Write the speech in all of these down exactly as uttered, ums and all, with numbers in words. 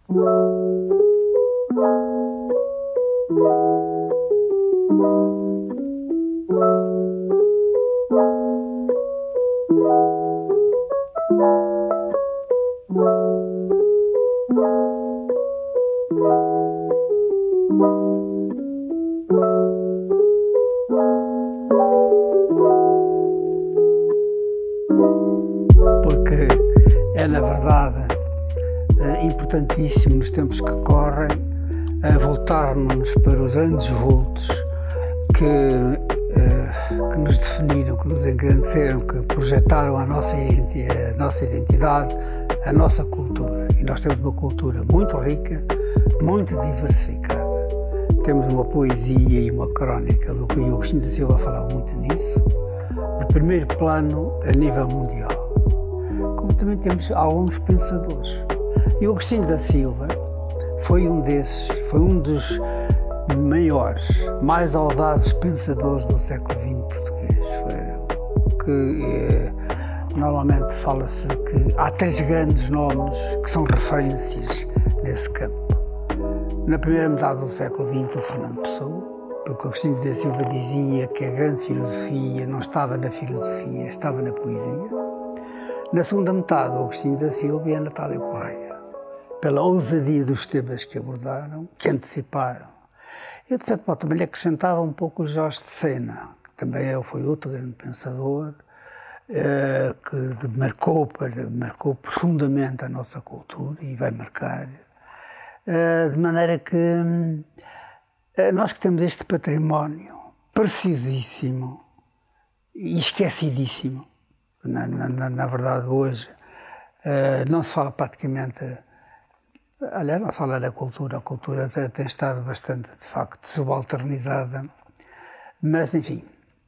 Porque é, na verdade, importantíssimo nos tempos que correm voltarmos para os grandes vultos que, que nos definiram, que nos engrandeceram, que projetaram a nossa, a nossa identidade, a nossa cultura. E nós temos uma cultura muito rica, muito diversificada. Temos uma poesia e uma crónica, o Agostinho da Silva falava muito nisso, de primeiro plano a nível mundial. Como também temos alguns pensadores. E o Agostinho da Silva foi um desses, foi um dos maiores, mais audazes pensadores do século vinte português. Foi, que eh, normalmente fala-se que há três grandes nomes que são referências nesse campo. Na primeira metade do século vinte, o Fernando Pessoa, porque o Agostinho da Silva dizia que a grande filosofia não estava na filosofia, estava na poesia. Na segunda metade, o Agostinho da Silva e a Natália Correia, pela ousadia dos temas que abordaram, que anteciparam. Eu, de certo modo, também lhe acrescentava um pouco o Jorge de Sena, que também foi outro grande pensador, eh, que marcou, marcou profundamente a nossa cultura e vai marcar. Uh, de maneira que uh, nós que temos este património preciosíssimo e esquecidíssimo, na, na, na verdade hoje uh, não se fala praticamente, aliás, não se fala da cultura, a cultura tem, tem estado bastante, de facto, subalternizada, mas enfim,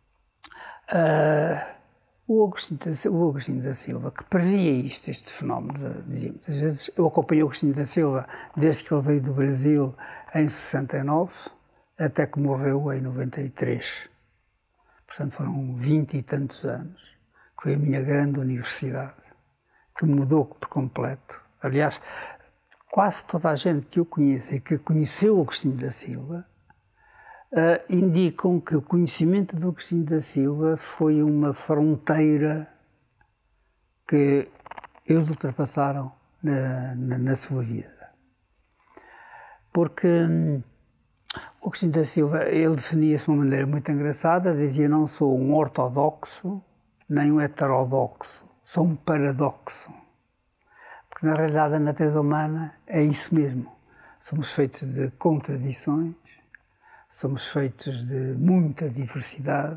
uh, O Agostinho, da, o Agostinho da Silva, que previa isto, estes fenómenos, dizíamos, às vezes eu acompanhei o Agostinho da Silva desde que ele veio do Brasil em sessenta e nove até que morreu em noventa e três. Portanto, foram vinte e tantos anos, que foi a minha grande universidade, que me mudou por completo. Aliás, quase toda a gente que eu conheço e que conheceu o Agostinho da Silva Uh, indicam que o conhecimento do Agostinho da Silva foi uma fronteira que eles ultrapassaram na, na, na sua vida. Porque hum, o Agostinho da Silva, ele definia-se de uma maneira muito engraçada, dizia: não sou um ortodoxo, nem um heterodoxo, sou um paradoxo. Porque na realidade a natureza humana é isso mesmo. Somos feitos de contradições, somos feitos de muita diversidade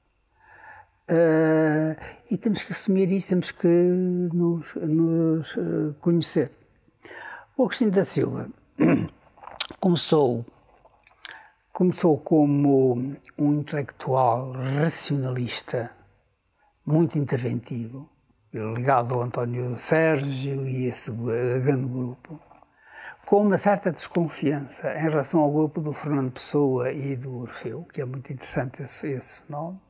uh, e temos que assumir isso, temos que nos, nos uh, conhecer. O Agostinho da Silva começou, começou como um intelectual racionalista, muito interventivo, ligado ao António Sérgio e esse grande grupo, com uma certa desconfiança em relação ao grupo do Fernando Pessoa e do Orfeu, que é muito interessante esse, esse fenómeno.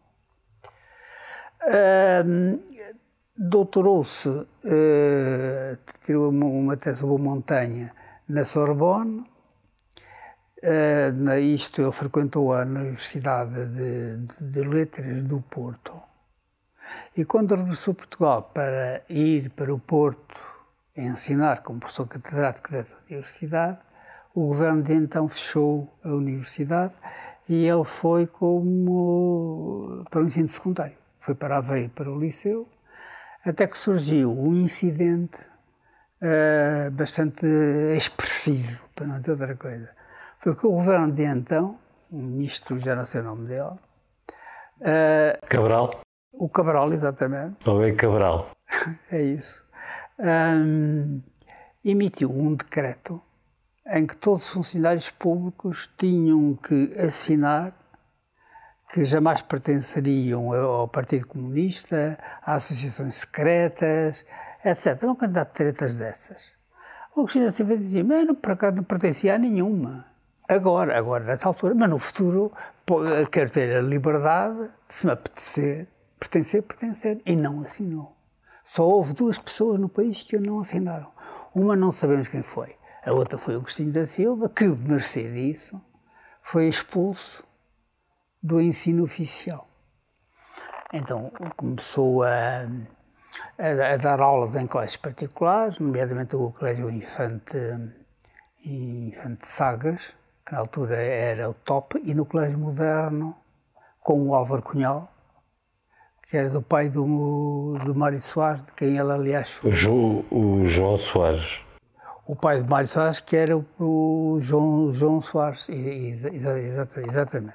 Uh, doutorou-se, uh, tirou uma, uma tese sobre a montanha na Sorbonne. Uh, na, isto ele frequentou a Universidade de, de, de Letras do Porto. E quando regressou a Portugal para ir para o Porto a ensinar como professor catedrático dessa universidade, o governo de então fechou a universidade e ele foi como para o ensino secundário. Foi para Aveiro, para o liceu, até que surgiu um incidente uh, bastante expressivo, para não dizer outra coisa. Foi que o governo de então, um ministro, já não sei o nome dele... Uh, Cabral? O Cabral, exatamente. Ou é Cabral? É isso. Um, emitiu um decreto em que todos os funcionários públicos tinham que assinar que jamais pertenceriam ao Partido Comunista, a associações secretas, etcétera. Uma quantidade de tretas dessas. O Agostinho da Silva dizia: mas não, por acaso não pertencia a nenhuma. Agora, agora, nessa altura, mas no futuro quero ter a liberdade, se me apetecer, pertencer, pertencer. E não assinou. Só houve duas pessoas no país que não assinaram. Uma não sabemos quem foi. A outra foi o Agostinho da Silva, que, mercê disso, foi expulso do ensino oficial. Então começou a, a, a dar aulas em colégios particulares, nomeadamente o Colégio Infante, Infante Sagres, que na altura era o top, e no Colégio Moderno, com o Álvaro Cunhal, que era do pai do, do Mário Soares, de quem ele, aliás, foi. O, jo, o João Soares. O pai do Mário Soares, que era o, o João, João Soares, exa, exa, exatamente.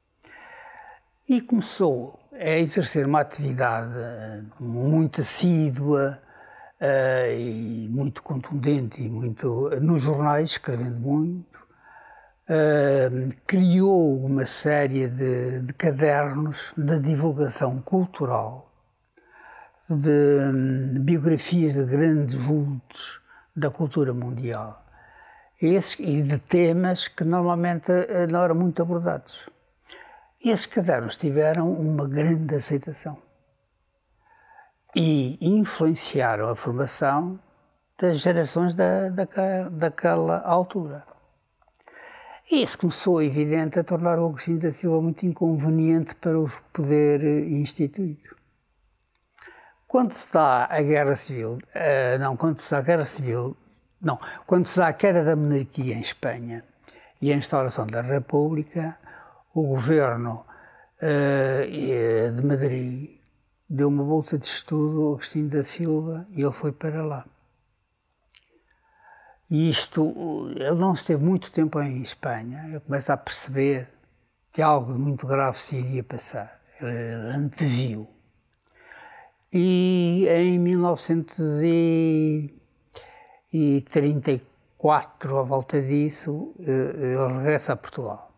E começou a exercer uma atividade muito assídua uh, e muito contundente, e muito, nos jornais, escrevendo muito. Uh, criou uma série de, de cadernos de divulgação cultural, de um, biografias de grandes vultos da cultura mundial, esses, e de temas que normalmente uh, não eram muito abordados. Esses cadernos tiveram uma grande aceitação e influenciaram a formação das gerações da, daquela, daquela altura. E isso começou, evidente, a tornar o Agostinho da Silva muito inconveniente para o poder instituído. Quando se dá a Guerra Civil, uh, não, quando se dá a Guerra Civil, não, quando se dá a queda da monarquia em Espanha e a instauração da República, o governo uh, de Madrid deu uma bolsa de estudo ao Agostinho da Silva e ele foi para lá. E isto, ele não esteve muito tempo em Espanha, ele começa a perceber que algo muito grave se iria passar, ele anteviu. E em mil novecentos e trinta e quatro, à volta disso, ele regressa a Portugal.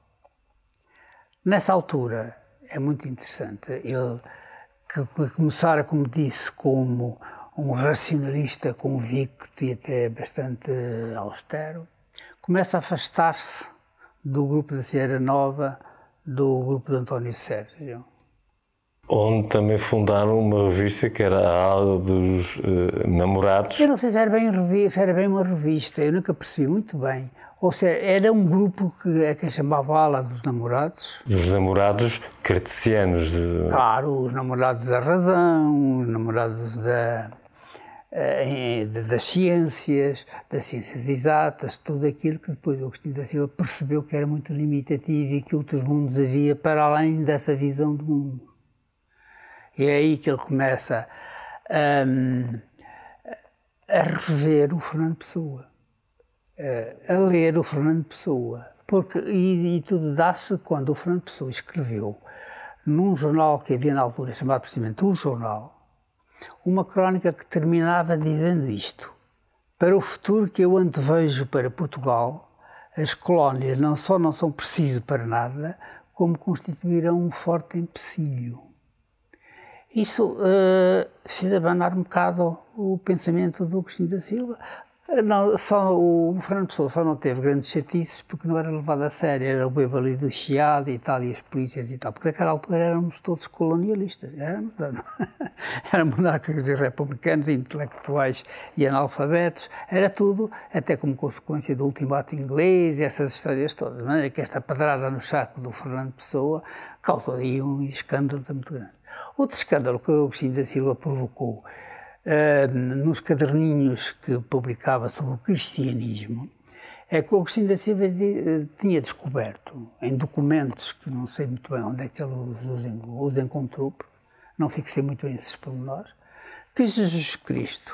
Nessa altura, é muito interessante, ele que começara, como disse, como um racionalista convicto e até bastante austero, começa a afastar-se do grupo da Sierra Nova, do grupo de António Sérgio. Onde também fundaram uma revista que era a Ala dos uh, Namorados. Eu não sei se era, bem revista, se era bem uma revista, eu nunca percebi muito bem. Ou seja, era um grupo que é que chamava a Ala dos Namorados. Dos namorados cartesianos. De... Claro, os namorados da razão, os namorados da... das ciências, das ciências exatas, tudo aquilo que depois o Agostinho da Silva percebeu que era muito limitativo e que outros mundos havia para além dessa visão do mundo. E é aí que ele começa um, a rever o Fernando Pessoa, a ler o Fernando Pessoa, porque, e, e tudo dá-se quando o Fernando Pessoa escreveu num jornal que havia na altura, chamado precisamente O Jornal, uma crónica que terminava dizendo isto: para o futuro que eu antevejo para Portugal, as colónias não só não são precisas para nada, como constituirão um forte empecilho. Isso uh, fez abanar um bocado o pensamento do Agostinho da Silva. Não, só, o Fernando Pessoa só não teve grandes chatices porque não era levado a sério, era o bebo ali do Chiado e tal, e as polícias e tal, porque naquela altura éramos todos colonialistas, éramos, não, eram monarcas e republicanos, intelectuais e analfabetos, era tudo, até como consequência do ultimato inglês e essas histórias todas, de maneira que esta pedrada no saco do Fernando Pessoa causou aí um escândalo muito grande. Outro escândalo que o Agostinho da Silva provocou Uh, nos caderninhos que publicava sobre o cristianismo, é que o Agostinho da Silva de, uh, tinha descoberto, em documentos, que não sei muito bem onde é que ele os, os encontrou, não fixei muito bem esses pormenores, que Jesus Cristo,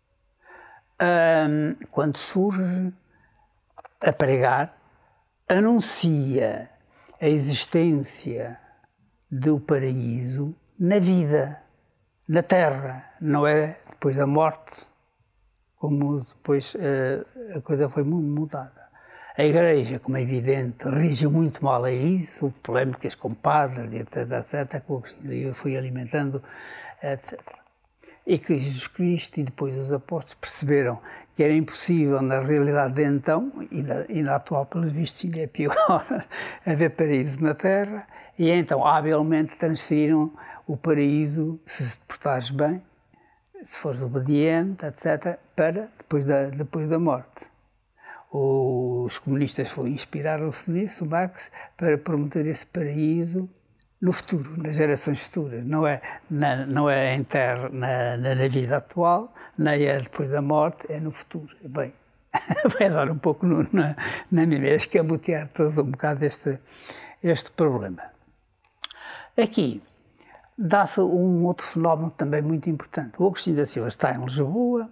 uh, quando surge a pregar, anuncia a existência do paraíso na vida, na terra, não é depois da morte, como depois uh, a coisa foi mudada. A Igreja, como é evidente, reagiu muito mal a isso, polémicas com padres, etc, etc, que o Agostinho foi alimentando, etcétera. E que Jesus Cristo e depois os apóstolos perceberam que era impossível, na realidade de então, e na, e na atual, pelos vistos, ainda é pior, haver paraíso na terra, e então, habilmente, transferiram o paraíso, se te portares bem, se fores obediente, etcétera, para depois da, depois da morte. os comunistas inspiraram-se nisso, Marx, para promover esse paraíso no futuro, nas gerações futuras. Não é na, não é em terra, na, na vida atual, nem é depois da morte, é no futuro. Bem, vai dar um pouco no, na, na minha, escamotear todo um bocado este, este problema. Aqui dá-se um outro fenómeno também muito importante. O Agostinho da Silva está em Lisboa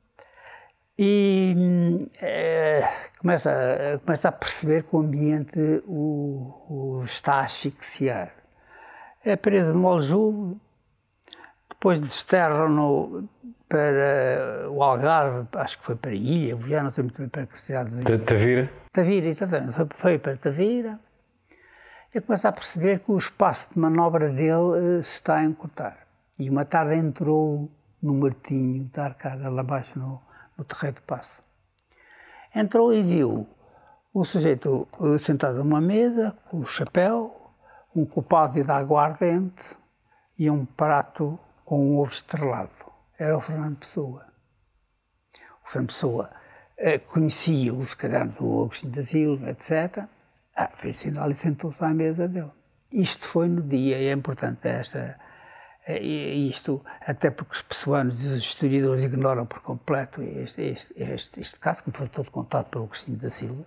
e é, começa, a, começa a perceber que o ambiente o, o está a asfixiar. É preso no Aljube, depois desterram-no para o Algarve, acho que foi para a Ilha, já não sei muito bem para que cidades. Tavira? Tavira, exatamente, foi, foi para Tavira. E começa a perceber que o espaço de manobra dele se está a encurtar. E uma tarde entrou no Martinho da Arcada, lá abaixo no, no Terreiro de Paço. Entrou e viu o sujeito sentado numa mesa, com o chapéu, um copado de aguardente e um prato com um ovo estrelado. Era o Fernando Pessoa. O Fernando Pessoa eh, conhecia os cadernos do Agostinho da Silva, etcétera. Ah, fez sinal e sentou-se à mesa dele. Isto foi no dia, e é importante esta, isto, até porque os pessoanos e os historiadores ignoram por completo este, este, este, este caso, que foi todo contado pelo Agostinho da Silva.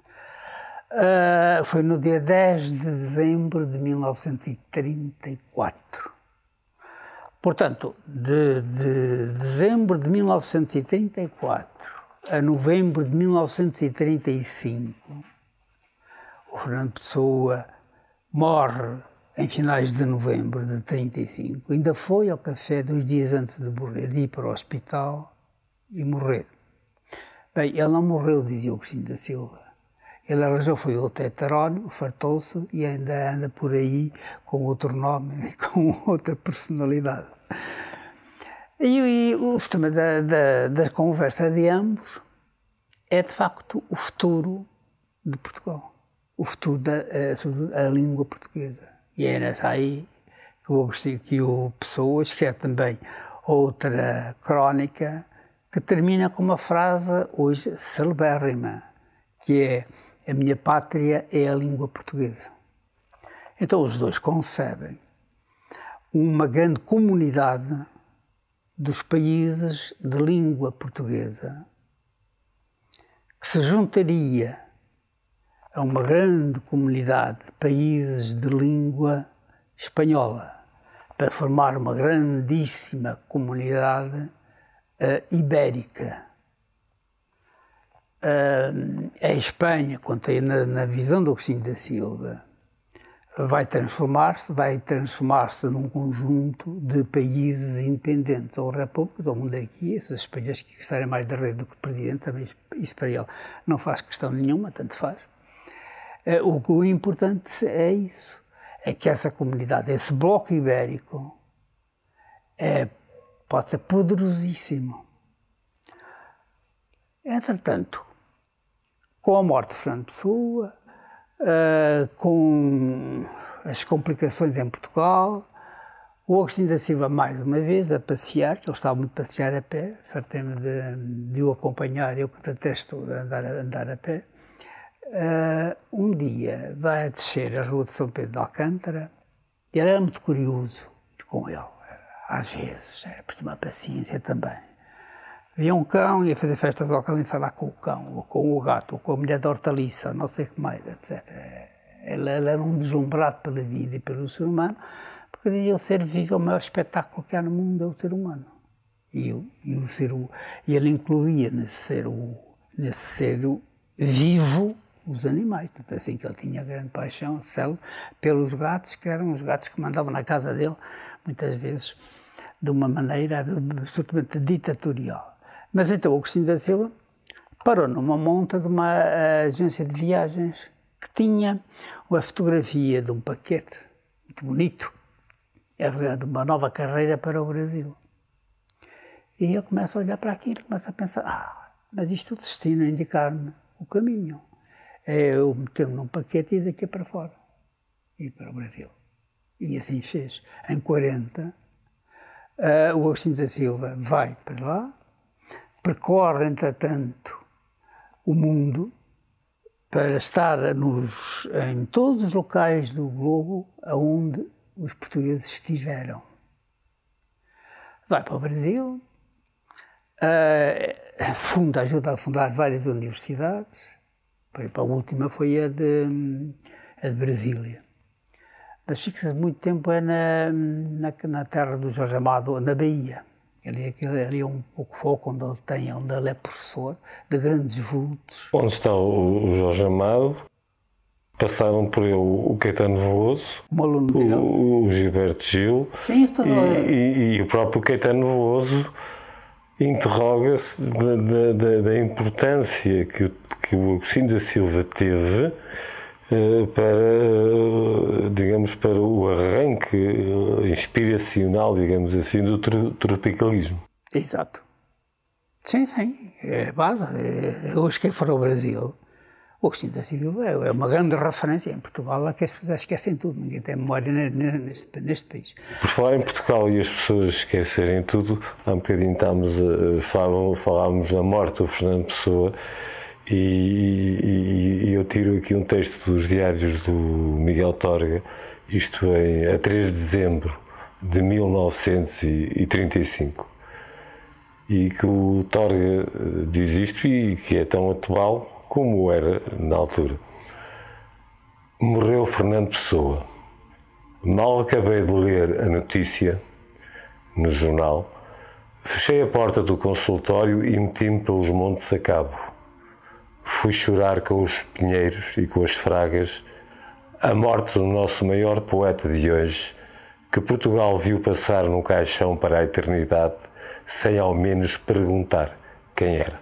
Uh, foi no dia dez de dezembro de mil novecentos e trinta e quatro. Portanto, de, de dezembro de mil novecentos e trinta e quatro a novembro de mil novecentos e trinta e cinco, o Fernando Pessoa morre em finais de novembro de trinta e cinco. Ainda foi ao café dois dias antes de morrer, de ir para o hospital e morrer. Bem, ele não morreu, dizia o Agostinho da Silva. Ele arranjou, foi outro heterónimo, fartou-se e ainda anda por aí com outro nome e com outra personalidade. E, e o tema da, da, da conversa de ambos é, de facto, o futuro de Portugal. O futuro da a, a língua portuguesa. E é nessa aí que o, Agostinho, que o Pessoa escreve também outra crónica que termina com uma frase hoje celebérrima, que é: a minha pátria é a língua portuguesa. Então os dois concebem uma grande comunidade dos países de língua portuguesa que se juntaria a uma grande comunidade de países de língua espanhola para formar uma grandíssima comunidade uh, ibérica. Uh, a Espanha, quanto aí na, na visão do Agostinho da Silva, vai transformar-se, vai transformar-se num conjunto de países independentes, ou repúblicas, ou monarquias. Se os espanhóis que gostarem mais de rei do que presidente, também isso para ele não faz questão nenhuma, tanto faz. Uh, o, o importante é isso, é que essa comunidade, esse bloco ibérico, é, pode ser poderosíssimo. Entretanto, com a morte de Fernando Pessoa, uh, com as complicações em Portugal, o Agostinho da Silva, mais uma vez, a passear, que ele estava muito a passear a pé, fartei-me de, de o acompanhar, eu que detesto andar, andar a pé, uh, um dia vai a descer a rua de São Pedro de Alcântara, e ele era muito curioso com ele, às vezes, era por uma paciência também. Via um cão, ia fazer festas ao cão e falar com o cão, ou com o gato, ou com a mulher da hortaliça, não sei o que mais, etcétera. Ele, ele era um deslumbrado pela vida e pelo ser humano, porque dizia: o ser vivo é o maior espetáculo que há no mundo, é o ser humano. E, eu, e, o ser, e ele incluía nesse ser, nesse ser vivo os animais. Tanto assim que ele tinha grande paixão, célebre, pelos gatos, que eram os gatos que mandavam na casa dele, muitas vezes, de uma maneira absolutamente ditatorial. Mas então o Agostinho da Silva parou numa monta de uma agência de viagens que tinha uma fotografia de um paquete muito bonito, de uma nova carreira para o Brasil. E ele começa a olhar para aquilo, começa a pensar: ah, mas isto é o destino a indicar-me o caminho. É eu meter-me num paquete e ir daqui para fora, e ir para o Brasil. E assim fez. Em quarenta, uh, o Agostinho da Silva vai para lá, percorre, entretanto, o mundo para estar nos, em todos os locais do globo onde os portugueses estiveram. Vai para o Brasil, uh, funda, ajuda a fundar várias universidades. Por exemplo, a última foi a de, a de Brasília. Mas fica muito tempo é na, na, na terra do Jorge Amado, na Bahia. Ali, ali é um pouco foco onde ele tem, onde ele é professor de grandes vultos. Onde está o Jorge Amado, passaram por ele o Caetano Veloso, o, o Gilberto Gil. Sim, estou... e, e, e o próprio Caetano Veloso interroga-se da, da, da importância que, que o Agostinho da Silva teve para, digamos, para o arranque inspiracional, digamos assim, do tropicalismo. Exato. Sim, sim, é a base. Hoje quem for ao Brasil, o Agostinho da Silva é uma grande referência. Em Portugal é que as pessoas esquecem tudo, ninguém tem memória neste, neste país. Por falar em Portugal e as pessoas esquecerem tudo, há um bocadinho estávamos a, falar, falámos da morte do Fernando Pessoa. E, e, e eu tiro aqui um texto dos diários do Miguel Torga, isto em, a três de dezembro de mil novecentos e trinta e cinco, e que o Torga diz isto e que é tão atual como era na altura. Morreu Fernando Pessoa. Mal acabei de ler a notícia no jornal, fechei a porta do consultório e meti-me pelos montes a cabo. Fui chorar com os pinheiros e com as fragas a morte do nosso maior poeta de hoje, que Portugal viu passar num caixão para a eternidade, sem ao menos perguntar quem era.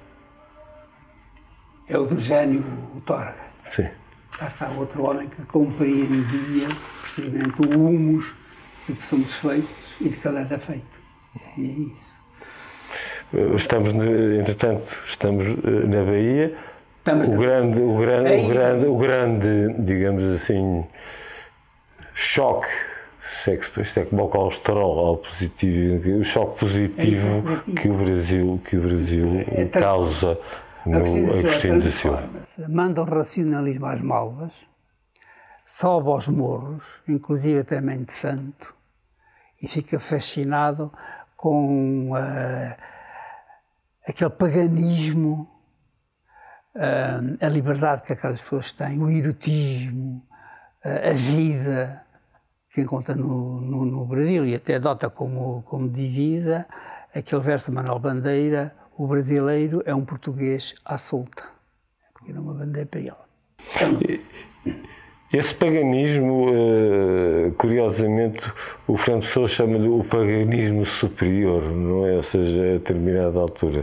É o do gênio, o Torga. Sim. Lá está outro homem que compreendia precisamente o humus de que somos feitos e de que ele era feito. E é isso. Estamos, entretanto, estamos na Bahia. O grande, o, grande, o, grande, o grande, digamos assim, choque, se é que, se é como o colesterol ao positivo, o choque positivo, é positivo. que o Brasil, que o Brasil é, causa no Agostinho da Silva. Manda o racionalismo às malvas, sobe aos morros, inclusive até Mente Santo, e fica fascinado com uh, aquele paganismo, Uh, a liberdade que aquelas pessoas têm, o erotismo, uh, a vida que encontra no, no, no Brasil, e até adota como, como divisa aquele verso de Manuel Bandeira: o brasileiro é um português à solta, porque era uma bandeira para ele. Então, esse paganismo, curiosamente, o Fernando Pessoa chama-lhe o paganismo superior, não é? Ou seja, a determinada altura.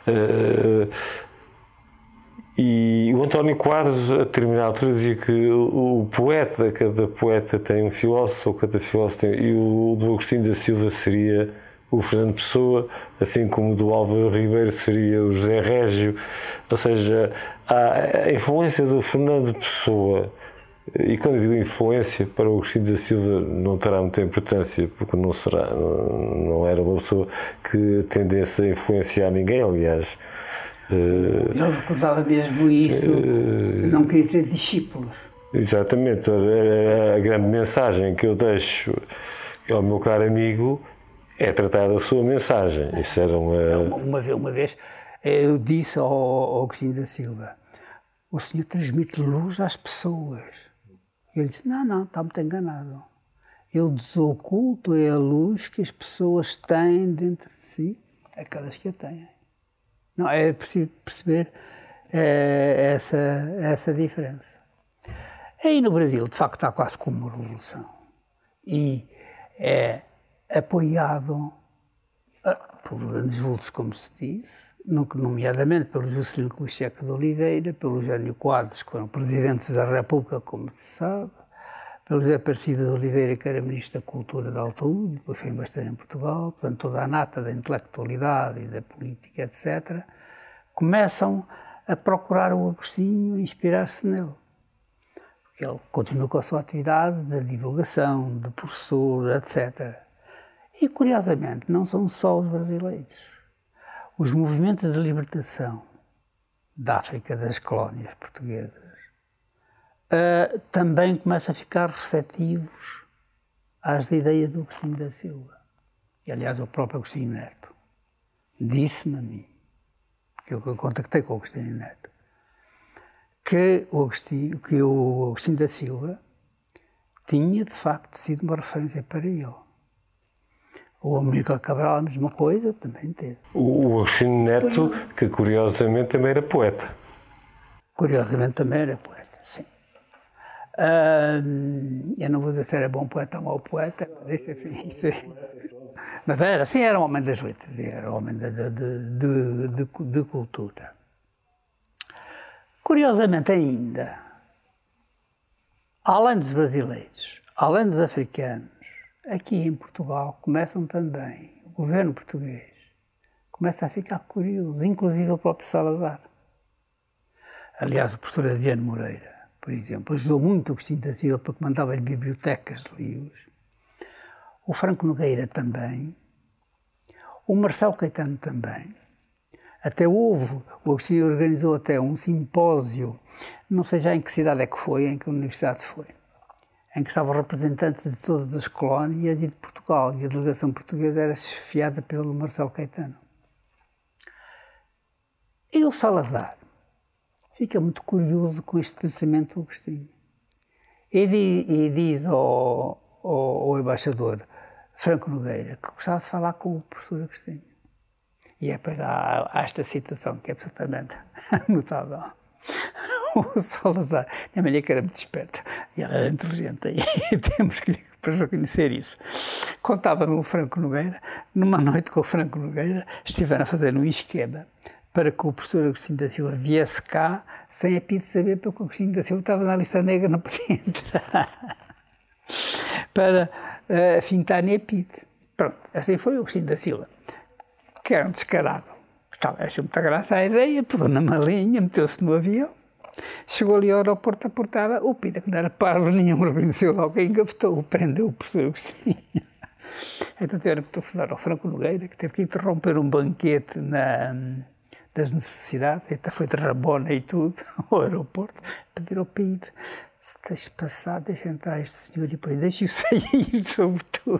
E o António Quadros, a determinada altura, dizia que o poeta, cada poeta tem um filósofo, cada filósofo tem... E o do Agostinho da Silva seria o Fernando Pessoa, assim como o do Álvaro Ribeiro seria o José Régio. Ou seja, a influência do Fernando Pessoa, e quando eu digo influência, para o Agostinho da Silva não terá muita importância, porque não será, não, não era uma pessoa que tendesse a influenciar ninguém, aliás. Uh, Ele recordava mesmo isso, uh, não queria ter discípulos. Exatamente, a, a grande mensagem que eu deixo ao meu caro amigo é tratar da sua mensagem. Isso era uma... Uma, vez, uma vez eu disse ao, ao Agostinho da Silva: o senhor transmite luz às pessoas. Ele disse: não, não, está muito enganado. Eu desoculto é a luz que as pessoas têm dentro de si, aquelas que a têm. Não, é preciso perceber é, essa, essa diferença. Aí no Brasil, de facto, está quase como uma revolução. E é apoiado por grandes vultos, como se diz, nomeadamente pelo Juscelino Kubitschek de Oliveira, pelo Jânio Quadros, que foram presidentes da República, como se sabe, pelo José Aparecido de Oliveira, que era Ministro da Cultura da altura, depois foi embaixador em Portugal, portanto toda a nata da intelectualidade e da política, etcétera, começam a procurar o Agostinho e inspirar-se nele. Porque ele continua com a sua atividade de divulgação, de professor, etcétera. E, curiosamente, não são só os brasileiros. Os movimentos de libertação da África, das colónias portuguesas, uh, também começam a ficar receptivos às ideias do Agostinho da Silva. E, aliás, o próprio Agostinho Neto disse-me a mim, que eu contactei com o Agostinho Neto, que o Agostinho, que o Agostinho da Silva tinha, de facto, sido uma referência para ele. O Amílcar Cabral, a mesma coisa, também teve. O Agostinho Neto, que curiosamente também era poeta. Curiosamente também era poeta, sim. Uh, eu não vou dizer se era bom poeta ou mau poeta, mas, enfim, isso é. Mas era, sim, era um homem das letras, era um homem de, de, de, de, de cultura. Curiosamente ainda, além dos brasileiros, além dos africanos, aqui em Portugal começam também, o governo português começa a ficar curioso, inclusive o próprio Salazar. Aliás, o professor Adriano Moreira, por exemplo, ajudou muito o Agostinho da Silva porque mandava-lhe bibliotecas de livros. O Franco Nogueira também, o Marcelo Caetano também. Até houve, o Agostinho organizou até um simpósio, não sei já em que cidade é que foi, em que universidade foi, em que estavam representantes de todas as colónias e de Portugal, e a delegação portuguesa era chefiada pelo Marcelo Caetano. E o Salazar fica muito curioso com este pensamento do Agostinho. E, di, e diz ao, ao, ao embaixador Franco Nogueira que gostava de falar com o professor Agostinho. E é para há, há esta situação que é absolutamente notável. O Salazar, a minha que era muito esperta, e ela era inteligente, e temos que reconhecer isso. Contava-me o Franco Nogueira, numa noite com o Franco Nogueira, estiveram a fazer um esquema para que o professor Agostinho da Silva viesse cá, sem a P I D saber, porque o Agostinho da Silva estava na lista negra, não podia entrar, para uh, fintar-lhe a P I D. Pronto, assim foi o Agostinho da Silva, que era um descarado. Achou muita graça a ideia, pegou na malinha, meteu-se no avião, chegou ali ao aeroporto a portar o P I D, que não era parvo nenhum, reconheceu logo quem engavetou, prendeu o professor Agostinho. Então tiveram que telefonar ao Franco Nogueira, que teve que interromper um banquete na, das necessidades, até foi de rabona e tudo, ao aeroporto, pedir ao P I D, se deixe passar, deixe entrar este senhor e depois deixe-o sair, sobretudo.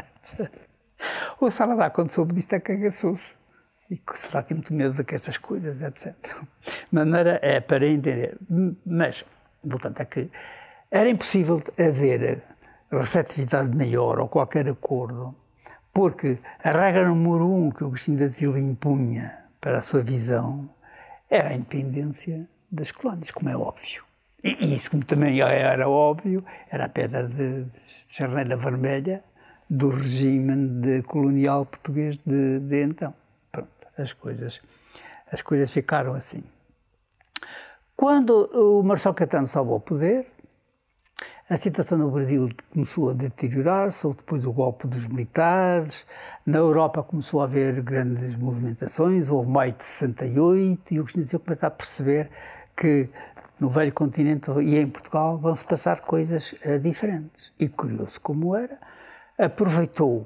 O Salazar, quando soube disto, acagaçou-se. E que se lá tem muito medo dessas coisas, etcétera. Mas não era, é para entender. Mas, portanto, é que era impossível haver receptividade maior ou qualquer acordo, porque a regra número um que o Agostinho da Silva impunha para a sua visão era a independência das colónias, como é óbvio. E isso, como também era óbvio, era a pedra de, de charneira vermelha do regime de colonial português de, de então. As coisas, as coisas ficaram assim. Quando o Marcelo Caetano sobe ao poder, a situação no Brasil começou a deteriorar-se, ou depois do golpe dos militares, na Europa começou a haver grandes movimentações, houve maio de sessenta e oito, e o Agostinho começa a perceber que no velho continente e em Portugal vão-se passar coisas uh, diferentes. E curioso como era, aproveitou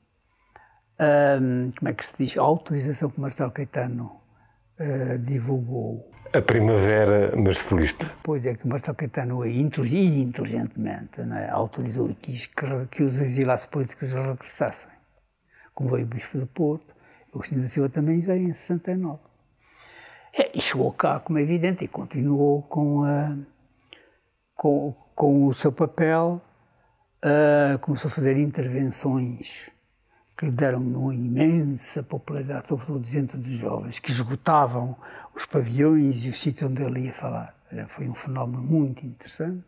Um, como é que se diz, a autorização que Marcelo Caetano uh, divulgou. A Primavera Marcelista. Pois é, que Marcelo Caetano inteligentemente, não é, autorizou e quis que, que os exilados políticos regressassem. Como veio o Bispo de Porto, o Agostinho da Silva também veio em sessenta e nove. É, e chegou cá, como é evidente, e continuou com, a, com, com o seu papel, uh, começou a fazer intervenções que deram uma imensa popularidade, sobretudo diante dos jovens, que esgotavam os pavilhões e os sítios onde ele ia falar. Foi um fenómeno muito interessante.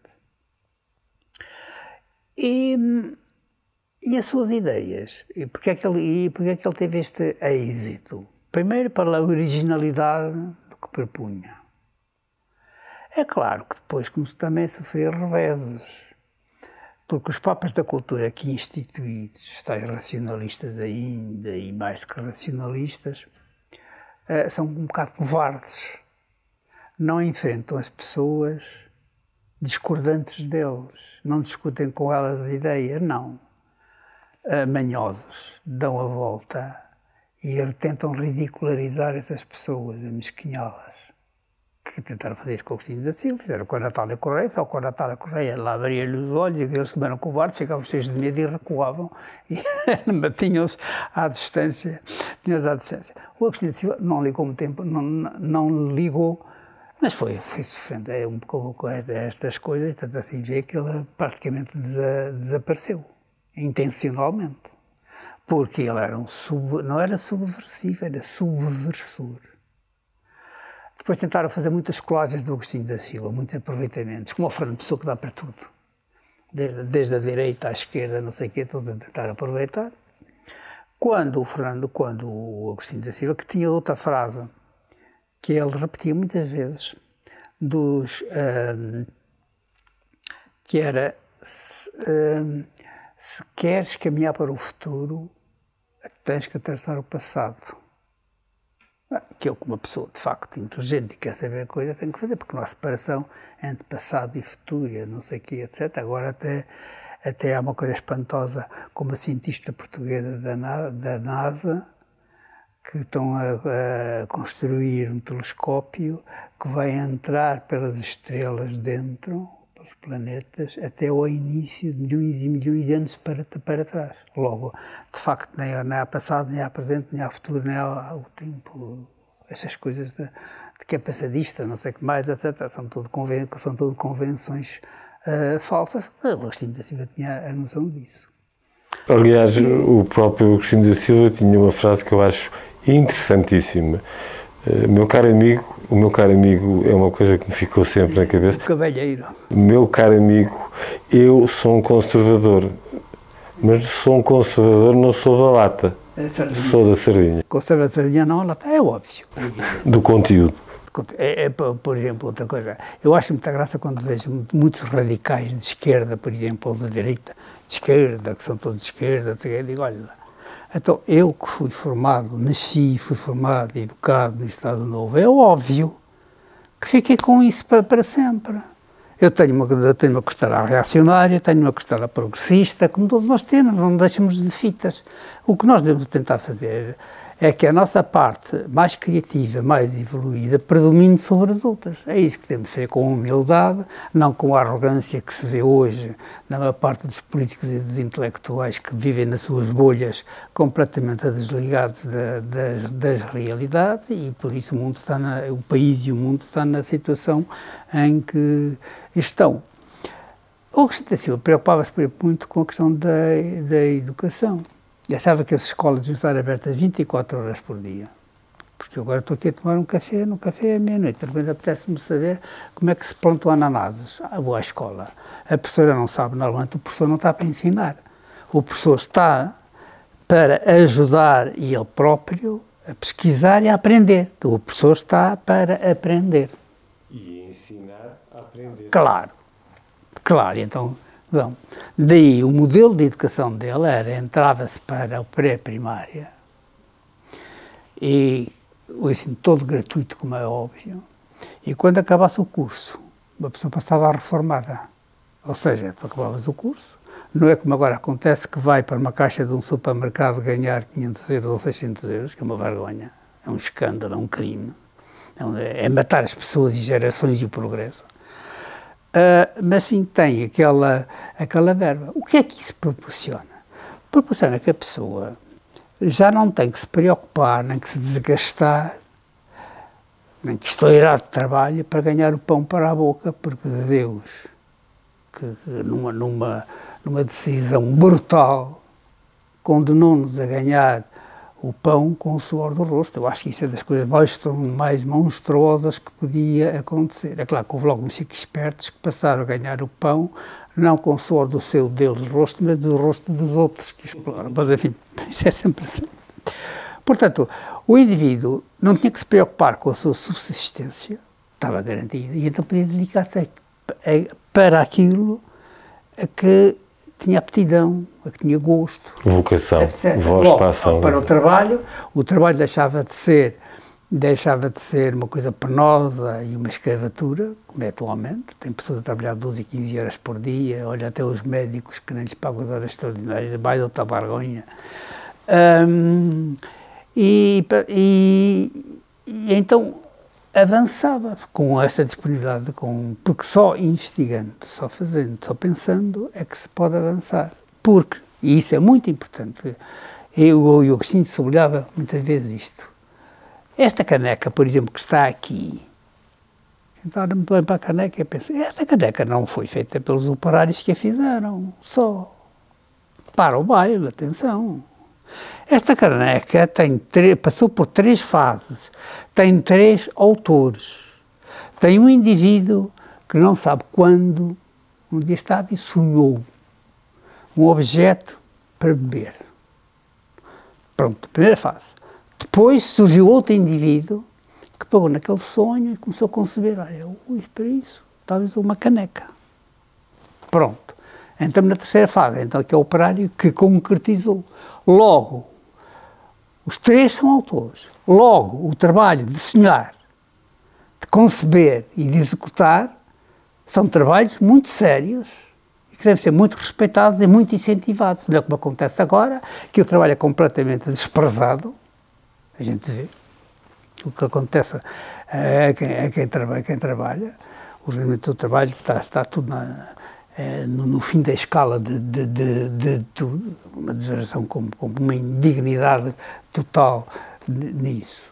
E, e as suas ideias? E porque, é que ele, e porque é que ele teve este êxito? Primeiro, pela originalidade do que propunha. É claro que depois começou também a sofrer reveses, porque os papas da cultura aqui instituídos, os tais racionalistas ainda, e mais que racionalistas, uh, são um bocado covardes. Não enfrentam as pessoas discordantes deles, não discutem com elas as ideias, não. Uh, manhosos, dão a volta e tentam ridicularizar essas pessoas, amesquinhá-las. que tentaram fazer isso com o Agostinho da Silva, fizeram com a Natália Correia, só com a Natália Correia lá abria-lhe os olhos, e aqueles que eram covardes ficavam cheios de medo e recuavam, e tinham-os à distância, tinham-os à distância. O Agostinho da Silva não ligou muito tempo, não, não ligou, mas foi, foi sofrendo, é um pouco com estas coisas, tanto assim vê que ele praticamente desa, desapareceu, intencionalmente, porque ele era um sub, não era subversivo, era subversor. Depois tentaram fazer muitas colagens do Agostinho da Silva, muitos aproveitamentos, como o Fernando Pessoa, que dá para tudo. Desde, desde a direita à esquerda, não sei o quê, tudo a tentar aproveitar. Quando o Fernando, quando o Agostinho da Silva, que tinha outra frase, que ele repetia muitas vezes, dos, um, que era, se, um, se queres caminhar para o futuro, tens que atravessar o passado. Que eu, como uma pessoa de facto inteligente e quer saber a coisa, tenho que fazer, porque não há separação entre passado e futuro, não sei o quê, etcétera. Agora até, até há uma coisa espantosa, como a cientista portuguesa da, da NASA, que estão a, a construir um telescópio que vai entrar pelas estrelas dentro, pelos planetas, até ao início de milhões e milhões de anos para, para trás. Logo, de facto, nem, nem há passado, nem há presente, nem há futuro, nem há o tempo, essas coisas de, de que é passadista, não sei o que mais, etcétera. São tudo, conven, são tudo convenções uh, falsas. O Agostinho da Silva tinha a noção disso. Aliás, o próprio Agostinho da Silva tinha uma frase que eu acho interessantíssima. Uh, meu caro amigo, o meu caro amigo é uma coisa que me ficou sempre na cabeça. O cavalheiro. Meu caro amigo, eu sou um conservador, mas sou um conservador, não sou da lata, sou da sardinha. Conserva da sardinha não, a lata é óbvio. Do conteúdo. É, é, por exemplo, outra coisa, eu acho muita graça quando vejo muitos radicais de esquerda, por exemplo, ou de direita, de esquerda, que são todos de esquerda, eu digo, olha, então eu que fui formado, nasci, fui formado e educado no Estado Novo, é óbvio que fiquei com isso para, para sempre. Eu tenho uma, eu tenho uma costela reacionária, tenho uma costela progressista, como todos nós temos, não deixamos de fitas. O que nós devemos tentar fazer é que a nossa parte mais criativa, mais evoluída, predomine sobre as outras. É isso que temos de fazer com humildade, não com a arrogância que se vê hoje na maior parte dos políticos e dos intelectuais que vivem nas suas bolhas completamente desligados da, das, das realidades, e por isso o mundo está na, o país e o mundo está na situação em que estão. O Agostinho da Silva preocupava-se muito com a questão da, da educação. E achava que as escolas deviam estar abertas vinte e quatro horas por dia. Porque eu agora estou aqui a tomar um café, no café à meia-noite. De repente apetece-me saber como é que se plantam ananases. Ah, vou à escola. A professora não sabe, normalmente o professor não está para ensinar. O professor está para ajudar e ele próprio a pesquisar e a aprender. Então, o professor está para aprender. E ensinar a aprender. Claro, claro. Então, bom, daí o modelo de educação dele era, entrava-se para o pré-primária e o ensino todo gratuito, como é óbvio, e quando acabasse o curso, uma pessoa passava a reformada. Ou seja, tu acabavas o curso, não é como agora acontece que vai para uma caixa de um supermercado ganhar quinhentos euros ou seiscentos euros, que é uma vergonha, é um escândalo, é um crime, é matar as pessoas e gerações e o progresso. Uh, mas sim tem aquela, aquela verba. O que é que isso proporciona? Proporciona que a pessoa já não tem que se preocupar, nem que se desgastar, nem que estourar de trabalho para ganhar o pão para a boca, porque Deus, que, que numa, numa, numa decisão brutal, condenou-nos a ganhar o pão com o suor do rosto. Eu acho que isso é das coisas mais, mais monstruosas que podia acontecer. É claro que houve logo uns chiques espertos que passaram a ganhar o pão, não com o suor do seu Deus rosto, mas do rosto dos outros que exploram. Mas, enfim, isso é sempre assim. Portanto, o indivíduo não tinha que se preocupar com a sua subsistência, estava garantida, e então podia dedicar-se para aquilo a que tinha aptidão, a que tinha gosto. Vocação, etcétera. voz Logo, para a ação. Para o trabalho, o trabalho deixava de ser, deixava de ser uma coisa penosa e uma escravatura, como é atualmente. Tem pessoas a trabalhar doze e quinze horas por dia, olha até os médicos que nem lhes pagam as horas extraordinárias, mais outra vergonha. Um, e, e, e então avançava com essa disponibilidade, com, porque só investigando, só fazendo, só pensando é que se pode avançar. Porque, e isso é muito importante, eu e o Agostinho sublinhava muitas vezes isto. Esta caneca, por exemplo, que está aqui, olha-me bem para a caneca e penso, esta caneca não foi feita pelos operários que a fizeram, só. Para o baile, atenção. Esta caneca tem passou por três fases, tem três autores. Tem um indivíduo que não sabe quando, um dia estava e sonhou um objeto para beber. Pronto, primeira fase. Depois surgiu outro indivíduo que pegou naquele sonho e começou a conceber, olha, ui, para isso, talvez uma caneca. Pronto. Então, na terceira fase, então, que é o operário que concretizou. Logo, os três são autores. Logo, o trabalho de sonhar, de conceber e de executar são trabalhos muito sérios e que devem ser muito respeitados e muito incentivados. Não é como acontece agora, que o trabalho é completamente desprezado. A gente vê o que acontece a quem, a quem, trabalha, a quem trabalha. O regulamento do trabalho está, está tudo na... É, no, no fim da escala de, de, de, de tudo, uma desolação com, com uma indignidade total nisso.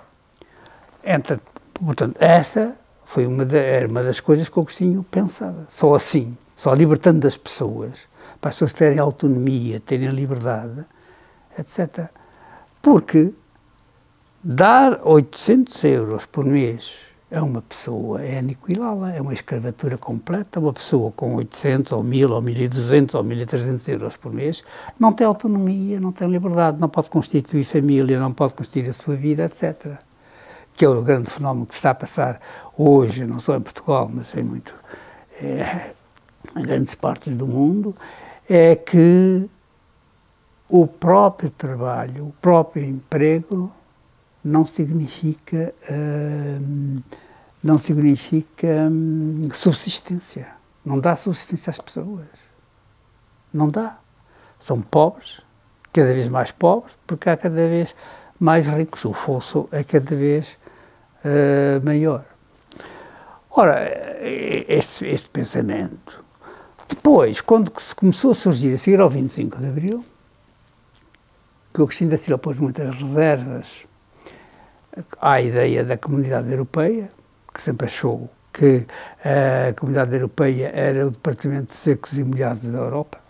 Então, portanto, esta foi uma, de, era uma das coisas que o Agostinho pensava. Só assim, só libertando as pessoas, para as pessoas terem autonomia, terem liberdade, etcétera. Porque dar oitocentos euros por mês a uma pessoa é aniquilá-la, é uma escravatura completa. Uma pessoa com oitocentos, ou mil, ou mil e duzentos, ou mil e trezentos euros por mês não tem autonomia, não tem liberdade, não pode constituir família, não pode constituir a sua vida, etcétera. Que é o grande fenómeno que se está a passar hoje, não só em Portugal, mas em, muito, é, em grandes partes do mundo, é que o próprio trabalho, o próprio emprego não significa, uh, não significa um, subsistência. Não dá subsistência às pessoas. Não dá. São pobres, cada vez mais pobres, porque há cada vez mais ricos. O fosso é cada vez uh, maior. Ora, este, este pensamento. Depois, quando se começou a surgir, a seguir ao vinte e cinco de Abril, que o Agostinho da Silva pôs muitas reservas à ideia da Comunidade Europeia, que sempre achou que a Comunidade Europeia era o Departamento de Secos e Molhados da Europa.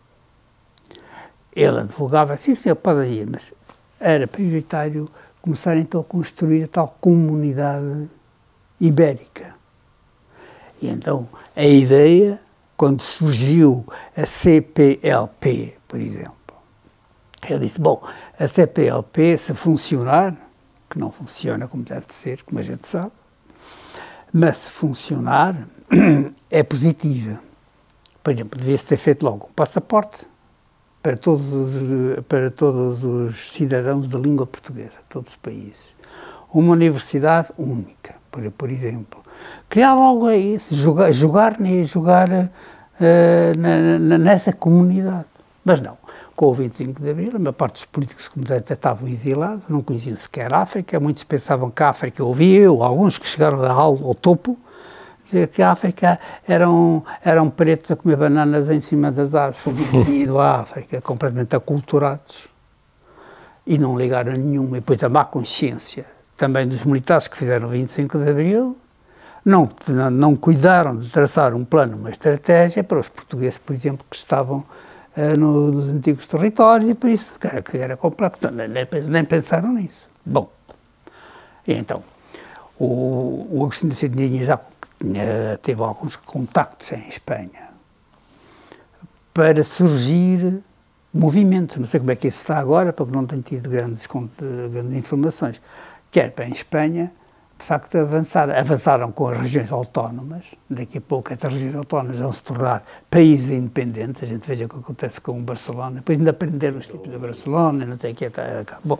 Ele advogava, sim, senhor, pode ir, mas era prioritário começar então a construir a tal Comunidade Ibérica. E então a ideia, quando surgiu a C P L P, por exemplo, ele disse, bom, a C P L P, se funcionar, que não funciona como deve de ser, como a gente sabe, mas se funcionar, é positiva. Por exemplo, devia-se ter feito logo um passaporte para todos, os, para todos os cidadãos de língua portuguesa, todos os países. Uma universidade única, por, por exemplo. Criar logo isso, jogar, jogar, jogar uh, na, na, nessa comunidade. Mas não. Com o vinte e cinco de Abril, a maior parte dos políticos que até estavam exilados, não conheciam sequer a África, muitos pensavam que a África ouvia, ou alguns que chegaram ao, ao topo, dizer que a África eram, eram pretos a comer bananas em cima das árvores, foi ido à África, completamente aculturados, e não ligaram a nenhuma. E depois a má consciência também dos militares que fizeram o vinte e cinco de Abril, não, não, não cuidaram de traçar um plano, uma estratégia para os portugueses, por exemplo, que estavam nos antigos territórios, e por isso que era, que era complexo, nem, nem pensaram nisso. Bom, e então, o, o Agostinho da Silva já tinha, teve alguns contactos em Espanha para surgir movimentos, não sei como é que isso está agora, porque não tenho tido grandes, grandes informações, quer para em Espanha, de facto, avançar, avançaram com as regiões autónomas. Daqui a pouco estas regiões autónomas vão se tornar países independentes. A gente veja o que acontece com o Barcelona. Depois ainda aprenderam os tipos de Barcelona, não sei o que. Tá, bom,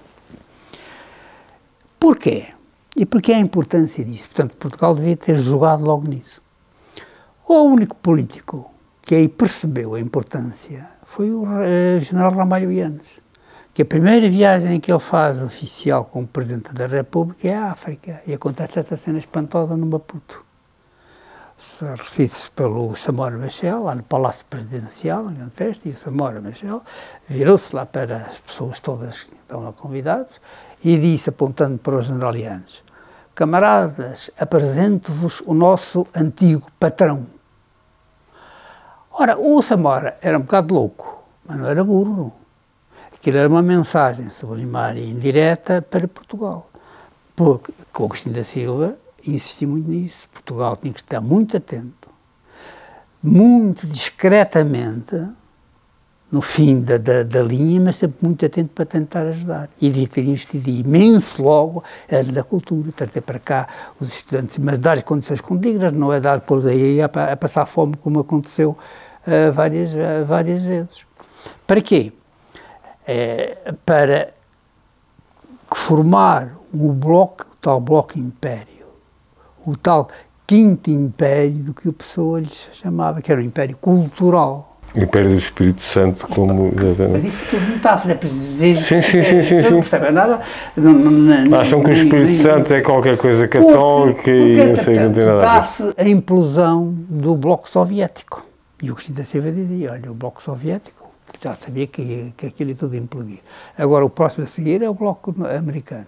porquê? E porquê a importância disso? Portanto, Portugal devia ter jogado logo nisso. O único político que aí percebeu a importância foi o uh, general Ramalho Yanes, que a primeira viagem que ele faz oficial como Presidente da República é à África, e acontece esta cena espantosa no Maputo. Recebido-se pelo Samora Machel, lá no Palácio Presidencial, na grande festa, e o Samora Machel virou-se lá para as pessoas todas que estão lá convidadas e disse, apontando para os generalianos: camaradas, apresento-vos o nosso antigo patrão. Ora, o Samora era um bocado louco, mas não era burro. Aquilo era uma mensagem subliminar e indireta para Portugal, porque o Agostinho da Silva insistiu muito nisso. Portugal tinha que estar muito atento, muito discretamente, no fim da, da, da linha, mas sempre muito atento para tentar ajudar. E de ter investido imenso logo era da cultura, trazer para cá os estudantes, mas dar condições condignas, não é dar por aí a, a passar fome, como aconteceu uh, várias, uh, várias vezes. Para quê? É, para formar o bloco, o tal bloco império, o tal quinto império do que o Pessoa lhes chamava, que era o império cultural. O Império do Espírito Santo, como... Mas isso tudo não está a fazer... Sim, sim, sim, sim. Não percebe nada. Não, não, Acham que o Espírito nem, Santo nem, é qualquer coisa católica porque, porque, e não sei, não tem nada a ver. Está-se a implosão do Bloco Soviético. E o Agostinho da Silva dizia, olha, o Bloco Soviético, já sabia que, que aquilo ia tudo implodir. Agora o próximo a seguir é o Bloco Americano.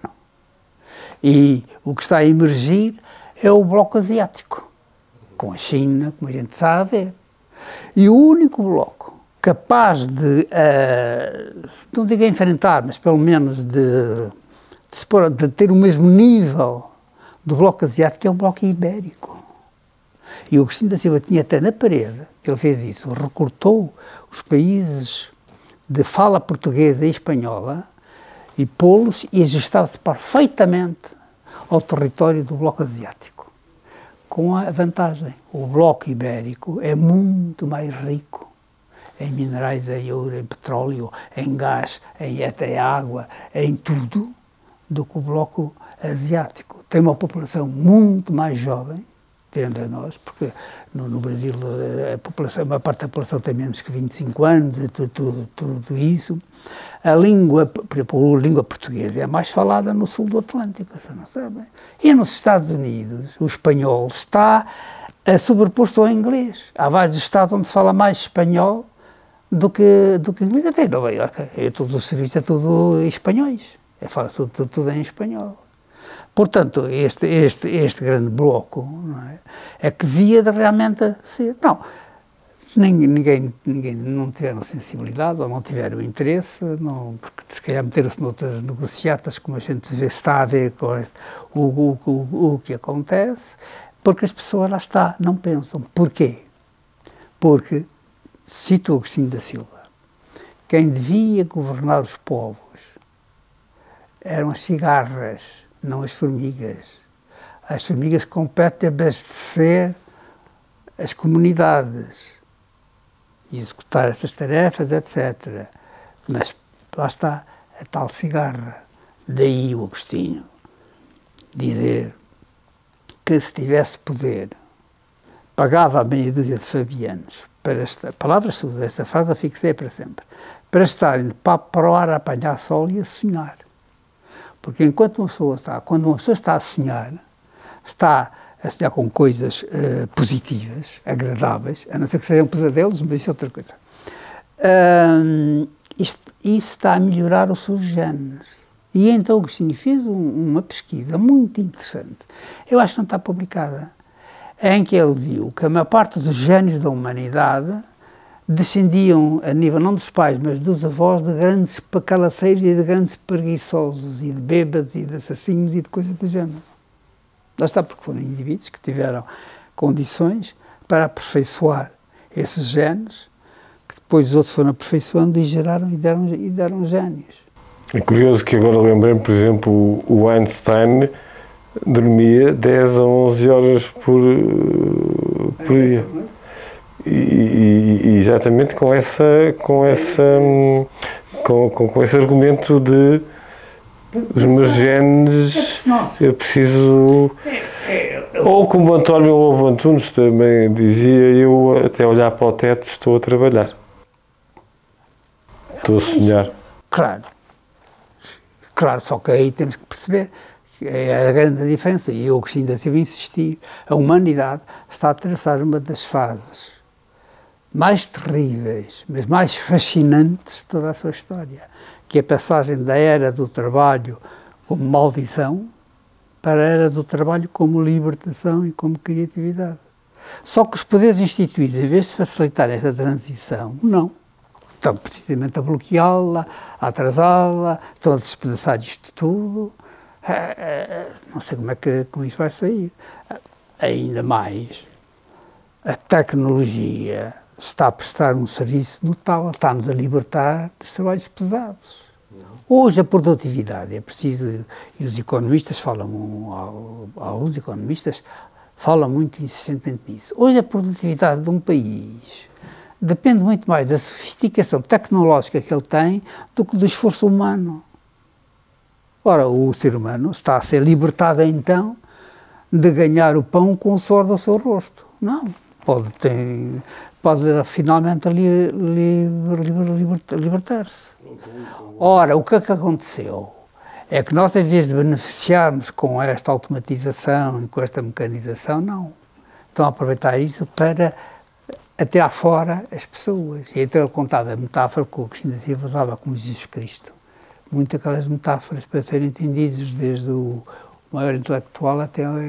E o que está a emergir é o Bloco Asiático, com a China, como a gente sabe ver. E o único bloco capaz de, uh, não digo enfrentar, mas pelo menos de, de, se pôr, de ter o mesmo nível do bloco asiático é o bloco ibérico. E o Agostinho da Silva tinha até na parede, que ele fez isso, recortou os países de fala portuguesa e espanhola e pô-los e ajustava-se perfeitamente ao território do bloco asiático. Com a vantagem, o bloco ibérico é muito mais rico em minerais, em ouro, em petróleo, em gás, em até água, em tudo, do que o bloco asiático. Tem uma população muito mais jovem, tirando a nós, porque no, no Brasil a população, uma parte da população tem menos que vinte e cinco anos, tudo, tudo, tudo isso. A língua, por exemplo, a língua portuguesa é a mais falada no sul do Atlântico, já não sabem. E nos Estados Unidos, o espanhol está a sobrepor-se ao inglês. Há vários estados onde se fala mais espanhol do que, do que inglês. Até em Nova Iorque, é, todos os serviços é tudo espanhóis. É, fala tudo, tudo, tudo em espanhol. Portanto, este, este, este grande bloco, não é, é que devia de realmente ser... Não, ninguém, ninguém não tiveram sensibilidade ou não tiveram interesse, não, porque se calhar meteram-se noutras negociatas, como a gente vê, está a ver com este, o, o, o, o que acontece, porque as pessoas lá está, não pensam. Porquê? Porque, cito o Agostinho da Silva, quem devia governar os povos eram as cigarras, não as formigas. As formigas competem a abastecer as comunidades, executar essas tarefas, etcétera. Mas lá está a tal cigarra. Daí o Agostinho dizer que se tivesse poder, pagava a meia dúzia de fabianos, para esta, palavras suas, esta frase a fixei para sempre, para estarem de papo para o ar a apanhar sol e a sonhar. Porque enquanto uma pessoa está, quando uma pessoa está a sonhar, está a sonhar com coisas uh, positivas, agradáveis, a não ser que sejam pesadelos, mas isso é outra coisa. Uh, isto, isso está a melhorar os seus genes. E então o Agostinho fez um, uma pesquisa muito interessante, eu acho que não está publicada, em que ele viu que a maior parte dos genes da humanidade descendiam, a nível não dos pais, mas dos avós, de grandes pacalaceiros e de grandes preguiçosos, e de bêbados, e de assassinos, e de coisas do género. Lá está, porque foram indivíduos que tiveram condições para aperfeiçoar esses genes, que depois os outros foram aperfeiçoando e geraram e deram, e deram génios. É curioso que agora lembrei, por exemplo, o Einstein dormia dez a onze horas por, por dia. E, e, exatamente com essa com essa com, com, com esse argumento de os meus genes eu preciso, ou como António Lobo Antunes também dizia, eu até olhar para o teto estou a trabalhar, estou a sonhar. Claro, Claro, só que aí temos que perceber que é a grande diferença, e eu, Agostinho da Silva, insistir, a humanidade está a atravessar uma das fases mais terríveis, mas mais fascinantes de toda a sua história, que é a passagem da era do trabalho como maldição para a era do trabalho como libertação e como criatividade. Só que os poderes instituídos, em vez de facilitar esta transição, não. Estão precisamente a bloqueá-la, a atrasá-la, estão a despedaçar isto tudo. Não sei como é que com isso vai sair. Ainda mais, a tecnologia está a prestar um serviço notável, está-nos a libertar dos trabalhos pesados. Hoje a produtividade é preciso, e os economistas falam, alguns economistas falam muito insistentemente nisso. Hoje a produtividade de um país depende muito mais da sofisticação tecnológica que ele tem do que do esforço humano. Ora, o ser humano está a ser libertado então de ganhar o pão com o suor do seu rosto. Não, pode, ter, pode finalmente li, li, li, libertar-se. Ora, o que é que aconteceu? É que nós, em vez de beneficiarmos com esta automatização e com esta mecanização, não. Estão a aproveitar isso para atirar fora as pessoas. E então ele contava a metáfora que o Agostinho da Silva usava como Jesus Cristo. Muitas aquelas metáforas para serem entendidas, desde o maior intelectual até a,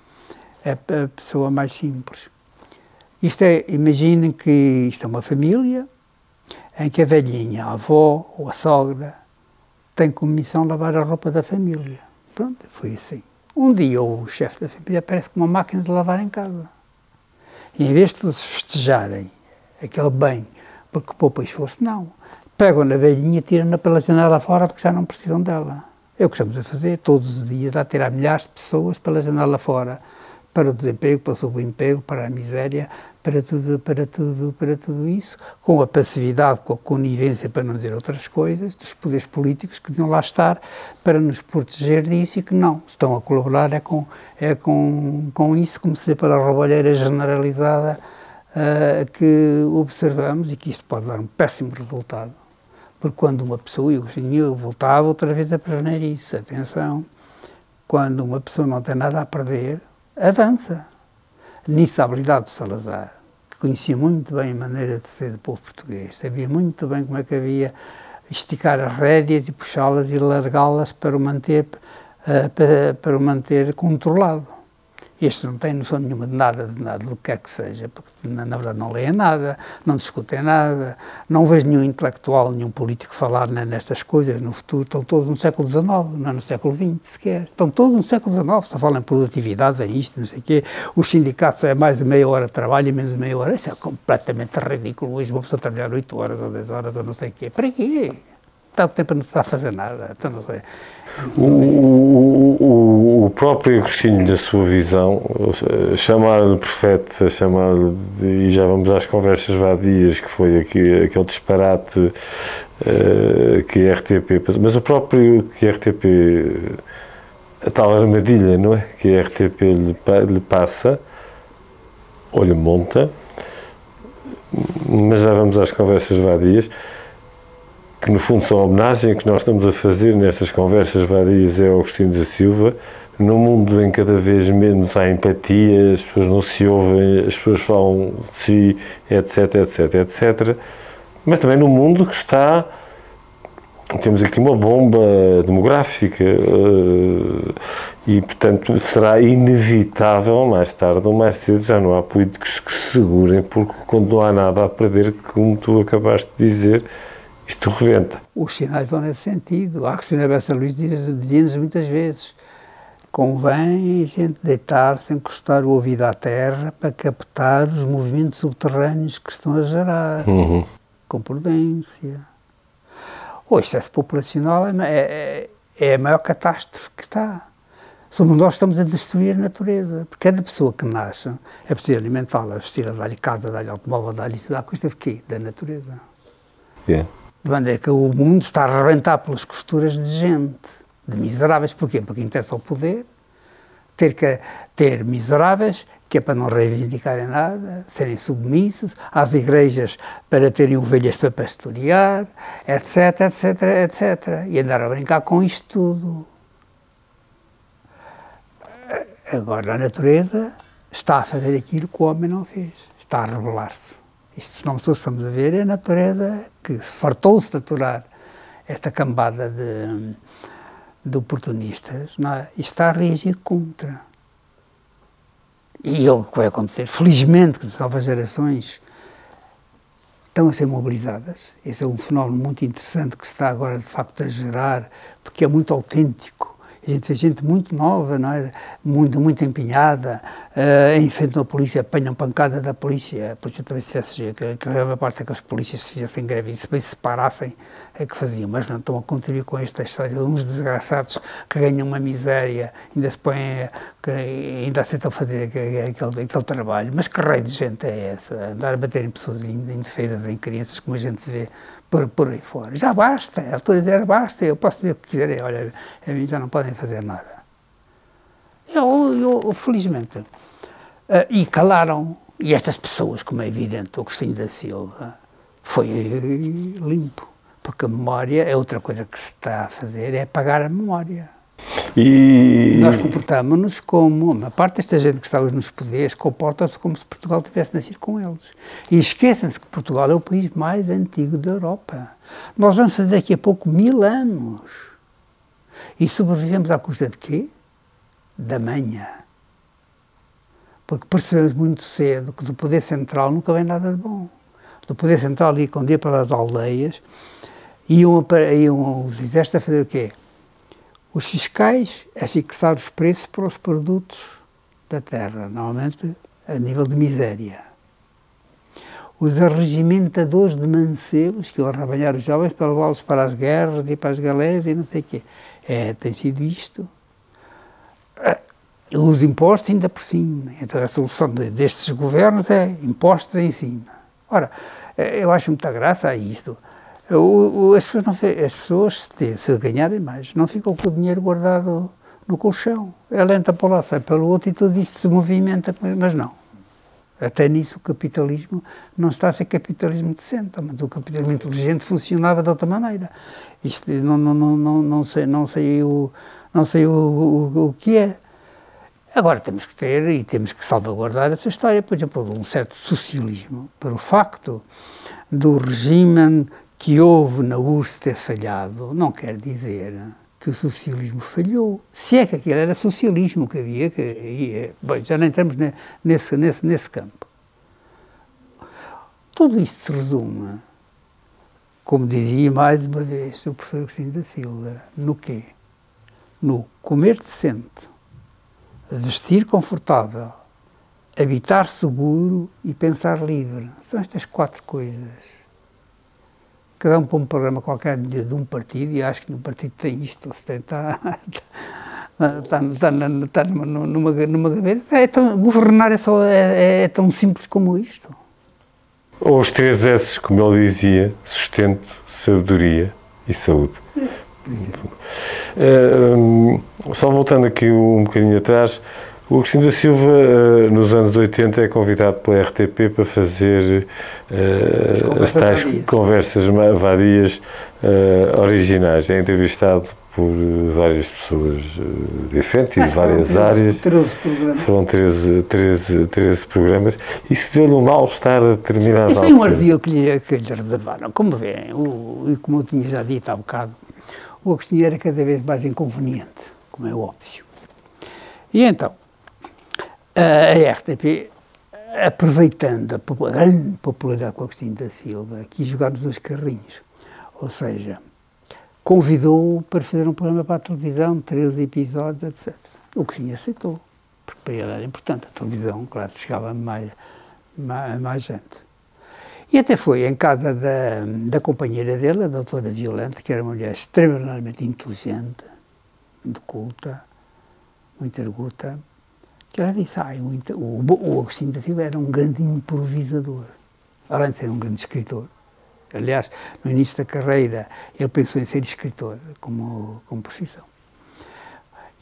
a pessoa mais simples. Isto é, imaginem que isto é uma família em que a velhinha, a avó ou a sogra tem como missão lavar a roupa da família. Pronto, foi assim. Um dia o chefe da família aparece com uma máquina de lavar em casa. E em vez de todos festejarem aquele bem porque poupa esforço, não. Pegam na velhinha e tiram-na pela janela fora porque já não precisam dela. É o que estamos a fazer todos os dias, a tirar milhares de pessoas pela janela fora, para o desemprego, para o subemprego, para a miséria, para tudo, para tudo, para tudo isso, com a passividade, com a conivência, para não dizer outras coisas, dos poderes políticos que deviam lá estar para nos proteger disso e que não, estão a colaborar é com, é com, com isso, como se pela roubalheira generalizada uh, que observamos e que isto pode dar um péssimo resultado. Porque quando uma pessoa, e eu voltava outra vez a prevenir isso, atenção, quando uma pessoa não tem nada a perder, avança. Nisso a habilidade de Salazar, que conhecia muito bem a maneira de ser do povo português, sabia muito bem como é que havia esticar as rédeas e puxá-las e largá-las para o manter, uh, para, para o manter controlado. Estes não têm noção nenhuma de nada, de nada, do que quer que seja, porque na, na verdade não leem nada, não discutem nada, não vejo nenhum intelectual, nenhum político falar né, nestas coisas no futuro, estão todos no século dezenove, não é no século vinte sequer, estão todos no século dezenove, só falam em produtividade, em isto, não sei o quê, os sindicatos é mais de meia hora de trabalho e menos de meia hora, isso é completamente ridículo, hoje uma pessoa trabalhar oito horas ou dez horas ou não sei o quê, para quê? Está o tempo não está a fazer nada, então não sei. O, o, o, o próprio Agostinho, da sua visão, chamar-lhe profeta, chamar-lhe, e já vamos às conversas vadias, que foi aqui, aquele disparate uh, que a R T P, mas o próprio que a R T P, a tal armadilha, não é? Que a R T P lhe, lhe passa, ou lhe monta, mas já vamos às conversas vadias, que no fundo são a homenagem que nós estamos a fazer nestas conversas vadias é ao Agostinho da Silva, num mundo em cada vez menos há empatia, as pessoas não se ouvem, as pessoas falam de si, etc, etc, etcétera. Mas também num mundo que está, temos aqui uma bomba demográfica e, portanto, será inevitável, mais tarde ou mais cedo, já não há políticos que se segurem, porque quando não há nada a perder, como tu acabaste de dizer, isto rebenta. Os sinais vão nesse sentido. A Agostina Bessa Luís dizia-nos muitas vezes: convém a gente deitar-se, encostar o ouvido à terra para captar os movimentos subterrâneos que estão a gerar. Uhum. Com prudência. O excesso populacional é, é, é a maior catástrofe que está. Somos nós que estamos a destruir a natureza. Porque cada pessoa que nasce é preciso alimentá-la, vestir-a, dar-lhe casa, dar-lhe automóvel, dar-lhe isso, dá custa de quê? Da natureza. Yeah. De maneira que o mundo está a arrebentar pelas costuras de gente, de miseráveis. Porquê? Porque interessa ao poder ter, que, ter miseráveis que que é para não reivindicarem nada, serem submissos, às igrejas para terem ovelhas para pastorear, etc, etc, etcétera. E andar a brincar com isto tudo. Agora a natureza está a fazer aquilo que o homem não fez, está a rebelar-se. Isto, se não estamos a ver, é a natureza que fartou-se de aturar esta cambada de, de oportunistas, não é? E está a reagir contra. E é o que vai acontecer. Felizmente que as novas gerações estão a ser mobilizadas. Esse é um fenómeno muito interessante que se está agora, de facto, a gerar, porque é muito autêntico. A gente vê gente muito nova, não é? Muito, muito empenhada, uh, em frente da polícia, apanham pancada da polícia. A polícia também se fizesse, que, que a maior parte daquelas polícias se fizessem greve e se bem separassem, é que faziam, mas não estão a contribuir com esta história. Uns desgraçados que ganham uma miséria, ainda se põem, que ainda aceitam fazer aquele, aquele trabalho. Mas que raio de gente é essa? Andar a bater em pessoas indefesas, em crianças, como a gente vê Por, por aí fora. Já basta, ela estou a dizer, basta, eu posso dizer o que quiserem, olha, a mim já não podem fazer nada. Eu, eu felizmente, uh, e calaram, e estas pessoas, como é evidente, o Agostinho da Silva, foi limpo, porque a memória é outra coisa que se está a fazer, é apagar a memória. E nós comportamos-nos como, uma parte desta gente que está hoje nos poderes, comporta-se como se Portugal tivesse nascido com eles. E esquecem-se que Portugal é o país mais antigo da Europa. Nós vamos fazer daqui a pouco mil anos. E sobrevivemos à custa de quê? Da manha. Porque percebemos muito cedo que do poder central nunca vem nada de bom. Do poder central ia com dia para as aldeias, iam, iam os exércitos a fazer o quê? Os fiscais a fixar os preços para os produtos da terra, normalmente a nível de miséria. Os arregimentadores de mancebos, que iam arrabalhar os jovens para levá-los para as guerras e para as galés e não sei o quê. É, tem sido isto. Os impostos ainda por cima. Então a solução de, destes governos é impostos em cima. Ora, eu acho muita graça a isto. O, o, as pessoas, não, as pessoas se, se ganharem mais, não ficam com o dinheiro guardado no colchão. Ela entra para lá, sai pelo outro e tudo isto se movimenta, mas não. Até nisso o capitalismo não está a ser capitalismo decente, mas o capitalismo inteligente funcionava de outra maneira. Isto não, não, não, não, não sei, não sei, o, não sei o, o, o que é. Agora temos que ter e temos que salvaguardar essa história, por exemplo, de um certo socialismo, pelo facto do regime que houve na U R S S ter falhado, não quer dizer que o socialismo falhou. Se é que aquilo era socialismo que havia, que, e, bem, já não entramos nesse, nesse, nesse campo. Tudo isto se resume, como dizia mais uma vez o professor Agostinho da Silva, no quê? No comer decente, vestir confortável, habitar seguro e pensar livre. São estas quatro coisas. Cada um põe um programa qualquer de, de um partido e acho que no partido tem isto, se tem, está, está, está, está numa, numa, numa gaveta. É tão, governar é, só, é, é tão simples como isto. Ou os três S, como ele dizia, sustento, sabedoria e saúde. É, um, só voltando aqui um bocadinho atrás, o Agostinho da Silva, uh, nos anos oitenta, é convidado pela R T P para fazer uh, as tais vadias. conversas vadias uh, originais. É entrevistado por várias pessoas uh, diferentes e de várias áreas. Foram treze, treze, treze programas. E se deu-lhe um mal-estar a determinada altura. Isso foi um ardil que lhe, que lhe reservaram. Como vêem, o, e como eu tinha já dito há bocado, o Agostinho era cada vez mais inconveniente, como é óbvio. E então, a R T P, aproveitando a grande popularidade com o Agostinho da Silva, quis jogar nos dois carrinhos. Ou seja, convidou-o para fazer um programa para a televisão, treze episódios, etcétera. O Agostinho aceitou, porque para ele era importante. A televisão, claro, chegava a mais, mais, mais gente. E até foi em casa da, da companheira dele, a doutora Violante, que era uma mulher extremamente inteligente, muito culta, muito arguta, que ela disse, ah, o, o, o Agostinho da Silva era um grande improvisador, além de ser um grande escritor. Aliás, no início da carreira, ele pensou em ser escritor como, como profissão.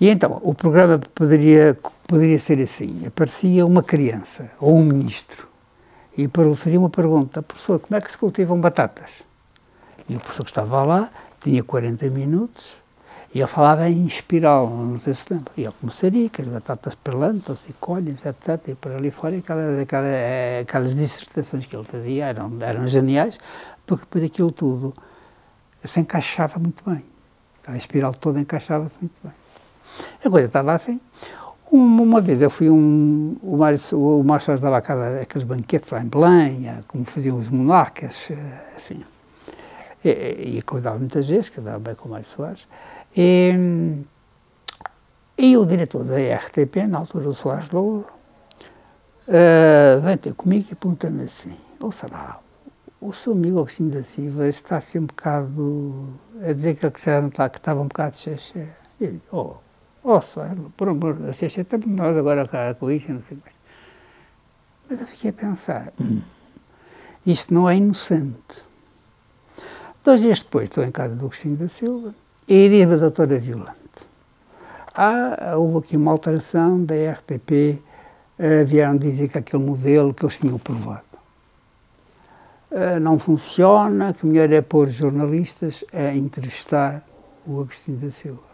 E então, o programa poderia, poderia ser assim, aparecia uma criança, ou um ministro, e fazia uma pergunta, professor, como é que se cultivam batatas? E o professor que estava lá tinha quarenta minutos, e ele falava em espiral, não sei se lembra, e ele começaria, que as batatas plantam-se e colhem-se, etcétera, e por ali fora, aquelas, aquelas, aquelas dissertações que ele fazia eram, eram geniais, porque depois aquilo tudo se encaixava muito bem, a espiral toda encaixava-se muito bem. A coisa estava assim. Uma, uma vez eu fui, um, o Mário o Mário Soares dava a casa aqueles banquetes lá em Belém, como faziam os monarcas, assim, e, e convidava muitas vezes, que dava bem com o Mário Soares, e, e o diretor da R T P, na altura o Soares Louro, uh, vem ter comigo e pergunta-me assim, ou será, o seu amigo Agostinho da Silva está assim um bocado, a dizer que ele já não está, que estava um bocado xexé. E ele, oh, oh, Soares, por amor de Deus, xexé, estamos nós agora com isso, não sei mais. Mas eu fiquei a pensar, hum, isto não é inocente. Dois dias depois estou em casa do Agostinho da Silva, e diz-me a doutora Violante, ah, houve aqui uma alteração da R T P, uh, vieram dizer que aquele modelo que eles tinham provado uh, não funciona, que melhor é pôr jornalistas a entrevistar o Agostinho da Silva.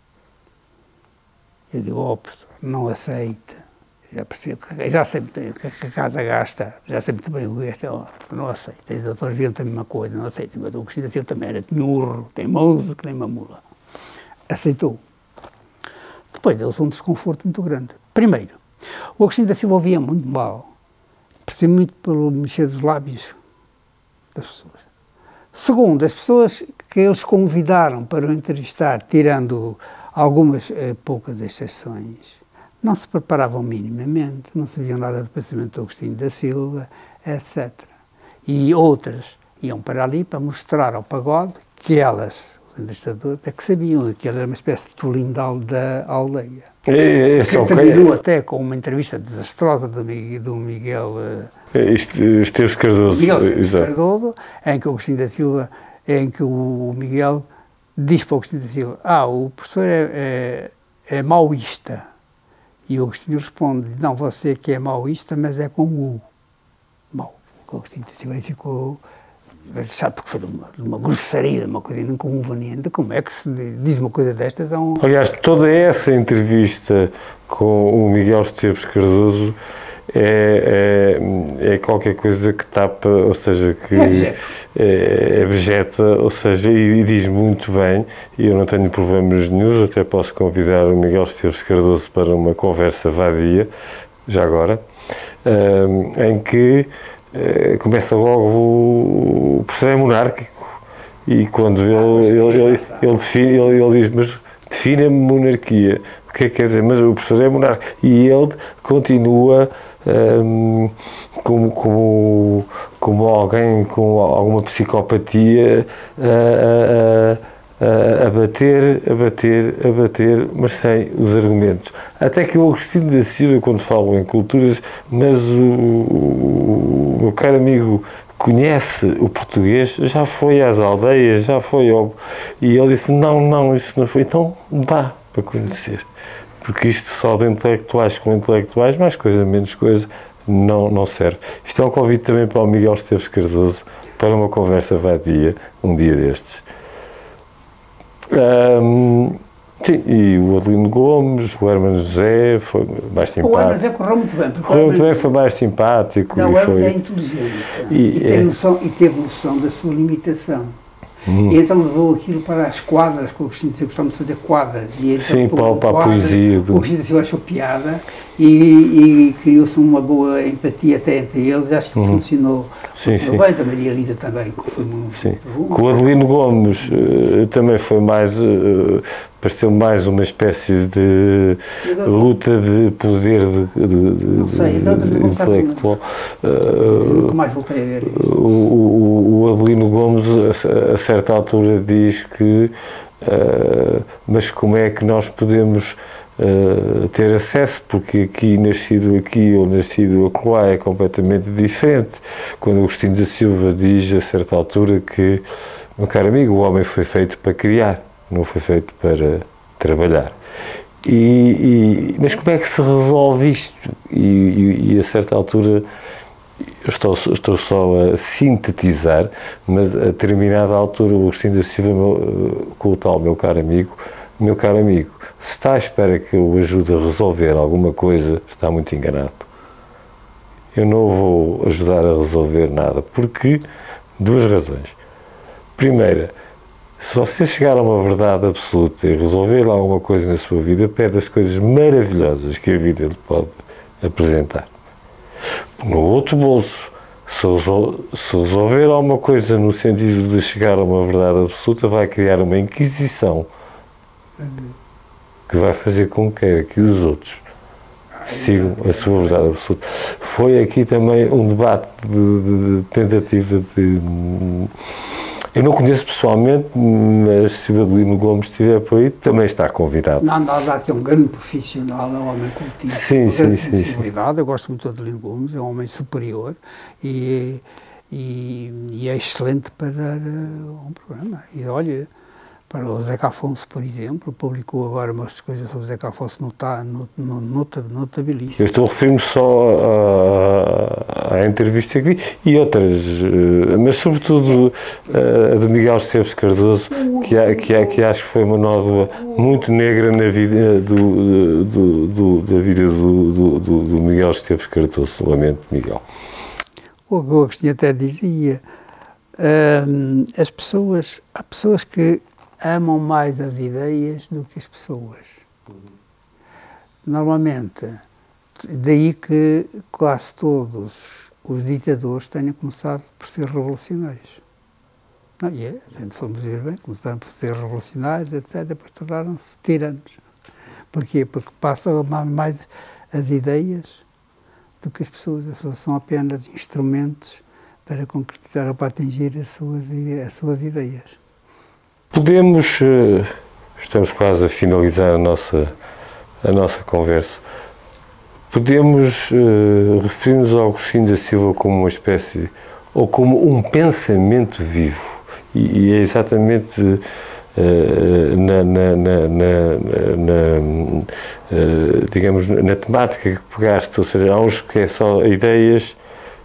Eu digo, oh, professor, não aceita, já percebi, já sei que a casa gasta, já sei muito bem o que é, oh, não aceita. E o doutor Violante a mesma coisa, não aceita, mas o Agostinho da Silva também era tinhurro, teimoso, que nem uma mula. Aceitou. Depois deu-se um desconforto muito grande. Primeiro, o Agostinho da Silva ouvia muito mal, percebia muito pelo mexer dos lábios das pessoas. Segundo, as pessoas que eles convidaram para o entrevistar, tirando algumas eh, poucas exceções, não se preparavam minimamente, não sabiam nada do pensamento do Agostinho da Silva, etcétera. E outras iam para ali para mostrar ao pagode que elas, os entrevistadores, é que sabiam que ele era uma espécie de tolindal da aldeia. É, é, que terminou até com uma entrevista desastrosa do, do Miguel... É, Esteves Cardoso. Miguel Esteves Cardoso, em que o Agostinho da Silva, em que o Miguel diz para o Agostinho da Silva, ah, o professor é, é, é maoísta. E o Agostinho responde, não, você que é maoísta, mas é com o mau. O Agostinho da Silva ficou, sabe, porque foi de uma, de uma grossaria, de uma coisa inconveniente. Como é que se diz uma coisa destas a um... Aliás, toda essa entrevista com o Miguel Esteves Cardoso é, é, é qualquer coisa que tapa, ou seja, que é, é, é vegeta, ou seja, e, e diz muito bem, e eu não tenho problemas nenhum, até posso convidar o Miguel Esteves Cardoso para uma conversa vadia, já agora, um, em que uh, começa logo o, o professor é monárquico, e quando ele, ele, ele, ele, define, ele, ele diz, mas define a monarquia, o que é que quer dizer? Mas o professor é monarca, e ele continua um, como, como, como alguém com alguma psicopatia a, a, a, a bater, a bater, a bater, mas sem os argumentos. Até que o Agostinho da Silva, quando falo em culturas, mas o, o, o meu caro amigo conhece o português, já foi às aldeias, já foi ao... E ele disse, não, não, isso não foi, então dá para conhecer. Porque isto só de intelectuais com intelectuais, mais coisa, menos coisa, não, não serve. Isto é um convite também para o Miguel Esteves Cardoso, para uma conversa vadia, um dia destes. Um, sim, e o Adelino Gomes, o Hermano José, foi mais simpático. O Hermano José correu muito bem. Correu muito bem, foi mais simpático. Não, e o Hermano foi... é inteligente e, e, e, tem é... noção, e teve noção da sua limitação. Hum. E então levou aquilo para as quadras, que o Agostinho da Silva gostava de fazer quadras. E então, sim, para, para a poesia. Do... O Agostinho da Silva achou piada e, e criou-se uma boa empatia até entre eles. Acho que hum. funcionou, sim, funcionou sim. bem. Da Maria Lida também, que foi muito, sim. muito bom. Com o Adelino Gomes uh, também foi mais... Uh, pareceu mais uma espécie de luta de poder de, de, de, não sei, então, de, de intelectual. Uh, nunca mais voltei a ver isso. O, o, o Adelino Gomes, a, a certa altura, diz que uh, mas como é que nós podemos uh, ter acesso, porque aqui, nascido aqui ou nascido acolá é completamente diferente. Quando Agostinho da Silva diz, a certa altura, que, meu caro amigo, o homem foi feito para criar, não foi feito para trabalhar. E, e, mas como é que se resolve isto? E, e, e a certa altura, estou, estou só a sintetizar, mas a determinada altura o Agostinho da Silva, meu, com o tal meu caro amigo, meu caro amigo, se está à espera que eu o ajude a resolver alguma coisa, está muito enganado. Eu não vou ajudar a resolver nada, porque duas razões. Primeira, se você chegar a uma verdade absoluta e resolver alguma coisa na sua vida, perde as coisas maravilhosas que a vida lhe pode apresentar. No outro bolso, se, resol se resolver alguma coisa no sentido de chegar a uma verdade absoluta, vai criar uma inquisição que vai fazer com que queira que os outros sigam a sua verdade absoluta. Foi aqui também um debate de, de, de tentativa de... Eu não conheço pessoalmente, mas se o Adelino Gomes estiver por aí, também está convidado. Não, nós há aqui um grande profissional, é um homem cultivo, sim, com grande sim, sensibilidade. Sim. Eu gosto muito do Adelino Gomes, é um homem superior e, e, e é excelente para dar uh, um programa. E olha, para o Zeca Afonso, por exemplo, publicou agora umas coisas sobre o Zeca Afonso nota, nota, notabilíssimas. Eu estou a referir-me só à, à entrevista que vi e outras, mas sobretudo a do Miguel Esteves Cardoso, que, há, que, há, que acho que foi uma nódoa muito negra na vida do, do, do, da vida do, do, do Miguel Esteves Cardoso. Lamento, Miguel. O Agostinho até dizia, hum, as pessoas, há pessoas que amam mais as ideias do que as pessoas. Normalmente, daí que quase todos os ditadores tenham começado por ser revolucionários. Não, e é, se a gente formos ver bem, começaram por ser revolucionários, etcétera, depois tornaram-se tiranos. Porquê? Porque passam a amar mais as ideias do que as pessoas. As pessoas são apenas instrumentos para concretizar ou para atingir as suas, as suas ideias. Podemos, estamos quase a finalizar a nossa, a nossa conversa, podemos uh, referir-nos ao Agostinho da Silva como uma espécie, ou como um pensamento vivo, e, e é exatamente uh, na, na, na, na, na uh, digamos, na temática que pegaste, ou seja, há uns que é só ideias,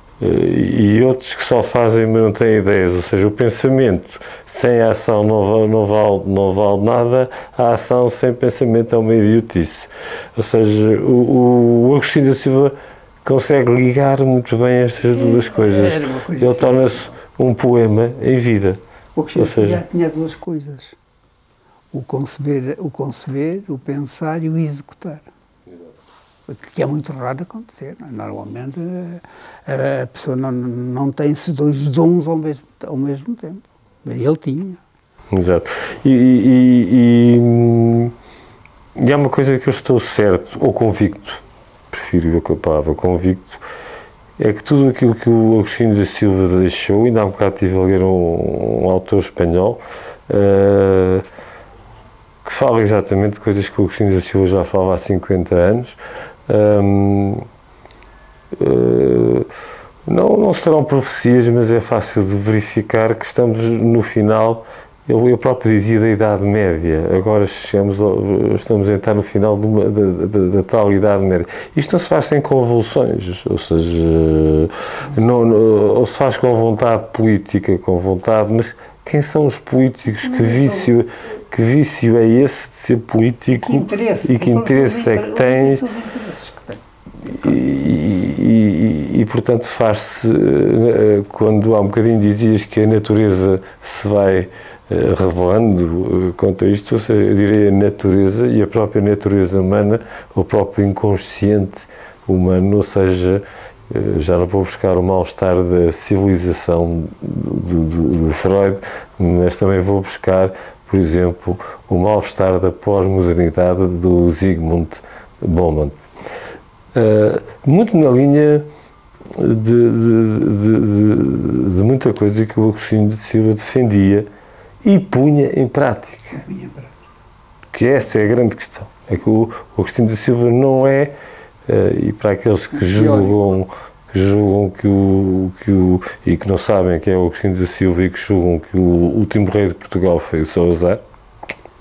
e outros que só fazem mas não têm ideias, ou seja, o pensamento sem a ação não, não, vale, não vale nada, a ação sem pensamento é uma idiotice. Ou seja, o, o Agostinho da Silva consegue ligar muito bem estas duas coisas. Ele torna-se um poema em vida. O Agostinho ou seja, já tinha duas coisas, o conceber, o conceber, o pensar e o executar. Que é muito raro acontecer. Não é? Normalmente a, a pessoa não, não tem esses dois dons ao mesmo, ao mesmo tempo. Ele tinha. Exato. E, e, e, e há uma coisa que eu estou certo, ou convicto, prefiro a palavra convicto, é que tudo aquilo que o Agostinho da Silva deixou, ainda há um bocado estive a ler um, um autor espanhol, uh, que fala exatamente de coisas que o Agostinho da Silva já falava há cinquenta anos. Um, uh, não, não serão profecias, mas é fácil de verificar que estamos no final. Eu, eu próprio dizia da Idade Média, agora chegamos, estamos a entrar no final de uma, da, da, da tal Idade Média. Isto não se faz sem convulsões, ou seja, não, não, ou se faz com vontade política, com vontade, mas quem são os políticos? Que vício, que vício é esse de ser político? Que interesse, e que interesse é que tens? E, e, e, e, portanto, faz-se, quando há um bocadinho dizias que a natureza se vai rebelando contra isto, ou seja, eu direi a natureza e a própria natureza humana, o próprio inconsciente humano, ou seja, já não vou buscar o mal-estar da civilização do, do, do Freud, mas também vou buscar, por exemplo, o mal-estar da pós-modernidade do Zygmunt Bauman. Uh, muito na linha de, de, de, de, de muita coisa que o Agostinho de Silva defendia e punha em prática. Que essa é a grande questão. É que o, o Agostinho de Silva não é, uh, e para aqueles que julgam, que julgam que o, que o, e que não sabem quem é o Agostinho de Silva e que julgam que o último rei de Portugal foi o Salazar,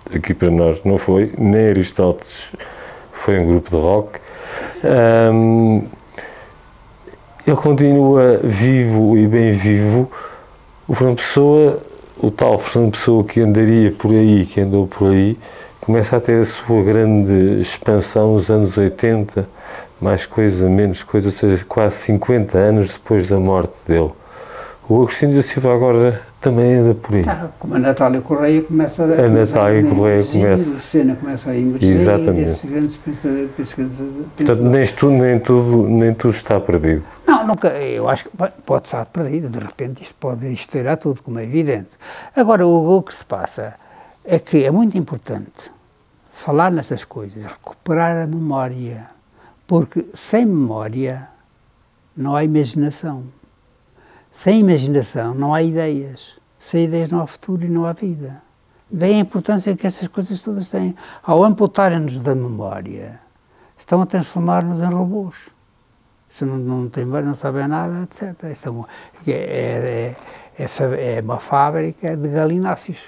aqui para nós não foi, nem Aristóteles foi um grupo de rock. Um, ele continua vivo e bem vivo. O Fernando Pessoa, o tal Fernando Pessoa que andaria por aí, que andou por aí, começa a ter a sua grande expansão nos anos oitenta, mais coisa, menos coisa, ou seja, quase cinquenta anos depois da morte dele. O Agostinho da Silva agora também anda por aí. Ah, como a Natália Correia começa a... A Natália Correia começa. A cena começa a emergir. Exatamente. Esses grandes pensadores... Portanto, nem tudo, nem, tudo, nem tudo está perdido. Não, nunca, eu acho que pode estar perdido, de repente isto pode estourar tudo, como é evidente. Agora, o, o que se passa é que é muito importante falar nessas coisas, recuperar a memória, porque sem memória não há imaginação. Sem imaginação não há ideias. Sem ideias não há futuro e não há vida. Daí a importância que essas coisas todas têm. Ao amputarem-nos da memória, estão a transformar-nos em robôs. Se não, não têm memória, não sabem nada, etcétera. Estão, é, é, é, é uma fábrica de galináceos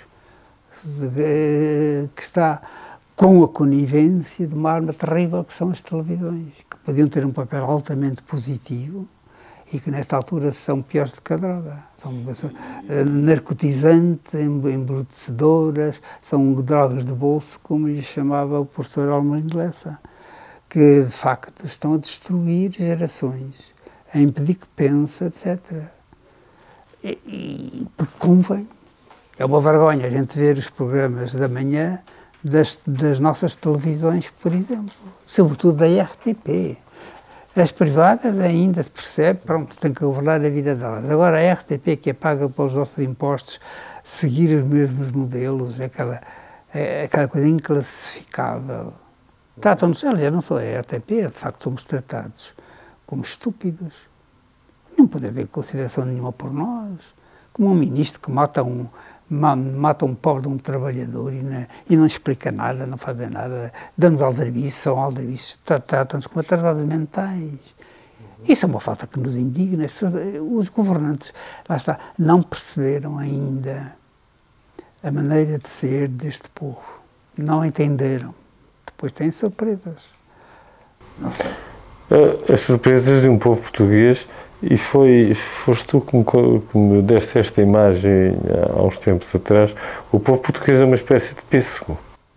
de, que está com a conivência de uma arma terrível que são as televisões, que podiam ter um papel altamente positivo, e que nesta altura são piores do que a droga. São, são uh, narcotizantes, embrutecedoras, são drogas de bolso, como lhe chamava o professor Almerindo Lessa, que de facto estão a destruir gerações, a impedir que pense, etcétera. E, e porque convém. É uma vergonha a gente ver os programas da manhã das, das nossas televisões, por exemplo, sobretudo da R T P. As privadas ainda se percebe, pronto, tem que governar a vida delas. Agora a R T P, que é paga pelos nossos impostos, seguir os mesmos modelos, é aquela, é aquela coisa inclassificável. Tratam-nos, aliás, não só a R T P, de facto somos tratados como estúpidos. Não podem ter consideração nenhuma por nós. Como um ministro que mata um, mata um pobre de um trabalhador e não, e não explica nada, não faz nada, dando-nos aldrabices, são aldrabices, tratam-nos como atrasados mentais. Isso é uma falta que nos indigna. As pessoas, os governantes, lá está, não perceberam ainda a maneira de ser deste povo. Não entenderam. Depois têm surpresas. Não sei. As surpresas de um povo português, e foi, foste tu que me, que me deste esta imagem há uns tempos atrás. O povo português é uma espécie de pêssego.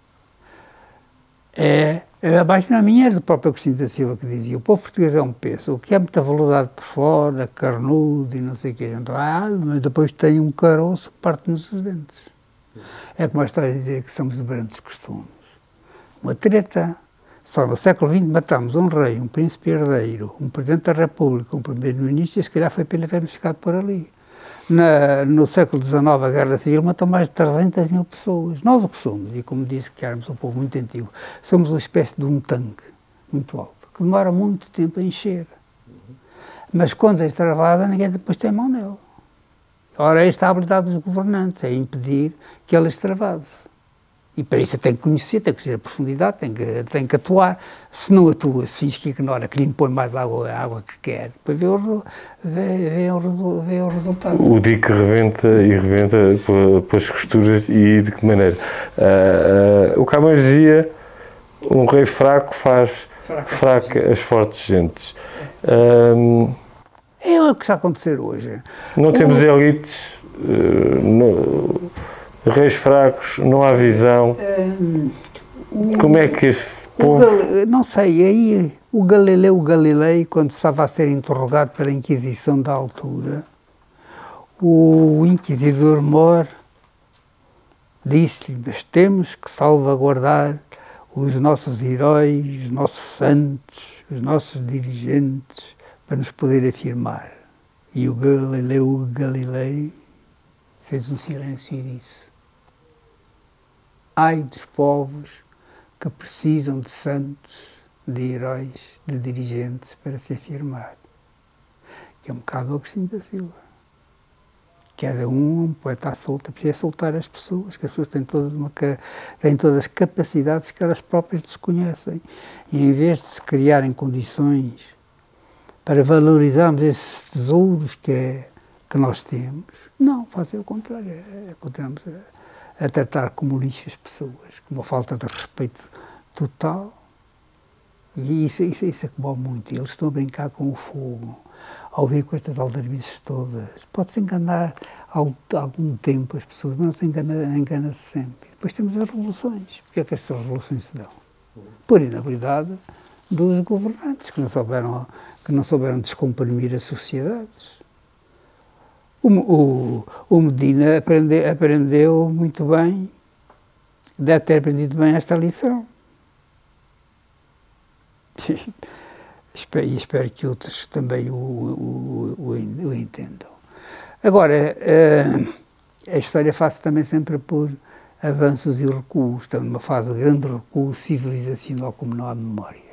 É, a página minha era do próprio Agostinho da Silva, que dizia: o povo português é um pêssego, que é muito veludo por fora, carnudo e não sei o que. Ah, mas depois tem um caroço que parte-nos os dentes. É como a história de dizer que somos de grandes costumes. Uma treta. Só no século vinte matamos um rei, um príncipe herdeiro, um presidente da República, um primeiro-ministro, e se calhar foi pena termos ficado por ali. Na, no século dezenove, a Guerra Civil matou mais de trezentas mil pessoas. Nós o que somos, e como disse que éramos um povo muito antigo, somos uma espécie de um tanque muito alto, que demora muito tempo a encher. Mas quando é extravada, ninguém depois tem mão nele. Ora, esta é a habilidade dos governantes, é impedir que ela extravase. E para isso tem que conhecer, tem que conhecer a profundidade, tem que, tem que atuar. Se não atua, se diz que ignora, que lhe impõe mais água, a água que quer, depois vê o, vê, vê o, vê o resultado. O dique rebenta e rebenta pelas costuras, e de que maneira? Uh, uh, o Camões dizia: um rei fraco faz fraca, fraca as fortes gentes. Uh, é o que está a acontecer hoje. Não o... temos elites, uh, no, reis fracos, não há visão. Como é que este povo... Gal... Não sei, aí o Galileu Galilei, quando estava a ser interrogado pela Inquisição da altura, o inquisidor Mor disse-lhe: mas temos que salvaguardar os nossos heróis, os nossos santos, os nossos dirigentes, para nos poder afirmar. E o Galileu Galilei fez um silêncio e disse: ai dos povos que precisam de santos, de heróis, de dirigentes para se afirmar. Que é um bocado o Agostinho da Silva. Cada um, um poeta à solta, precisa soltar as pessoas, que as pessoas têm todas, uma, têm todas as capacidades que elas próprias desconhecem. E em vez de se criarem condições para valorizarmos esses tesouros que, é, que nós temos, não, fazem o contrário, é, continuamos a a tratar como lixo as pessoas, com uma falta de respeito total. E isso, isso, isso é que bom muito. Eles estão a brincar com o fogo, ao vir com estas aldrabices todas. Pode-se enganar algum, algum tempo as pessoas, mas não se engana, engana-se sempre. Depois temos as revoluções. Porque é que estas revoluções se dão? Por inabilidade dos governantes, que não souberam, que não souberam descomprimir as sociedades. O, o, o Medina aprende, aprendeu muito bem, deve ter aprendido bem esta lição. E espero que outros também o, o, o, o entendam. Agora, a, a história faz-se também sempre por avanços e recuos. Estamos numa fase de grande recuo civilizacional, como não há memória.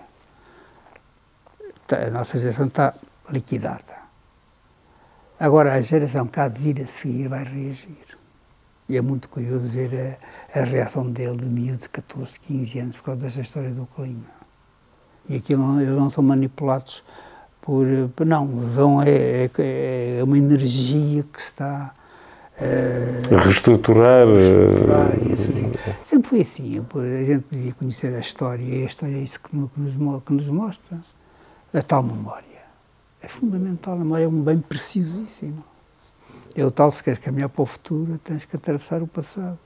A nossa geração está liquidada. Agora, a geração que há de vir a seguir vai reagir. E é muito curioso ver a, a reação dele, de miúdo de catorze, quinze anos, por causa desta história do clima. E aquilo, eles não são manipulados por... Não, vão, é, é, é uma energia que está... Uh, a reestruturar... reestruturar uh, sempre foi assim. A gente devia conhecer a história, e a história é isso que nos, que nos mostra. A tal memória. É fundamental. A memória é um bem preciosíssimo. É o tal, se queres caminhar para o futuro, tens que atravessar o passado.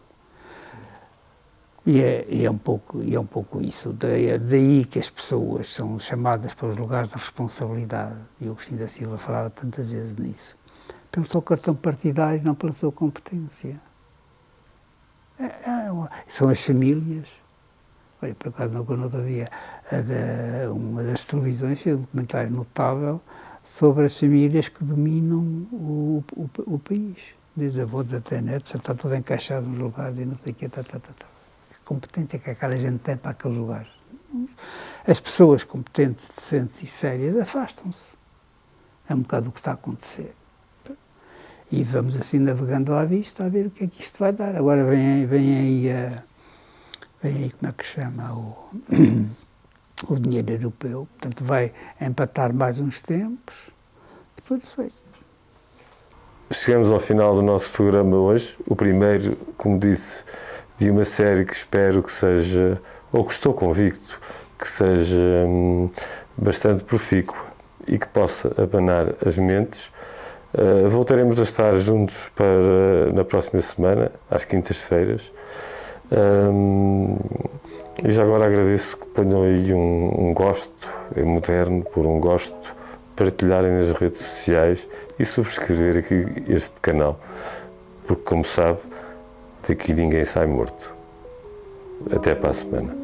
E é, e é, um, pouco, e é um pouco isso. Daí, daí que as pessoas são chamadas para os lugares de responsabilidade. E o Agostinho da Silva falava tantas vezes nisso. Pelo seu cartão partidário, não pela sua competência. É, é uma, são as famílias. Olha, por acaso, no outro dia, a da, uma das televisões fez um documentário notável sobre as famílias que dominam o, o, o país. Desde a avó até a neta, já está tudo encaixado nos lugares e não sei o quê, tá, tá, tá, tá. Competência que aquela gente tem para aqueles lugares. As pessoas competentes, decentes e sérias afastam-se. É um bocado o que está a acontecer. E vamos assim navegando à vista a ver o que é que isto vai dar. Agora vem, vem aí a, vem aí, como é que se chama, o, o dinheiro europeu. Portanto, vai empatar mais uns tempos. Depois sei. Chegamos ao final do nosso programa hoje. O primeiro, como disse, de uma série que espero que seja, ou que estou convicto, que seja hum, bastante profícua e que possa abanar as mentes. Uh, voltaremos a estar juntos para, na próxima semana, às quintas-feiras. Um, e já agora agradeço que ponham aí um, um gosto, é moderno, por um gosto, partilharem nas redes sociais e subscrever aqui este canal, porque, como sabe, daqui ninguém sai morto. Até para a semana.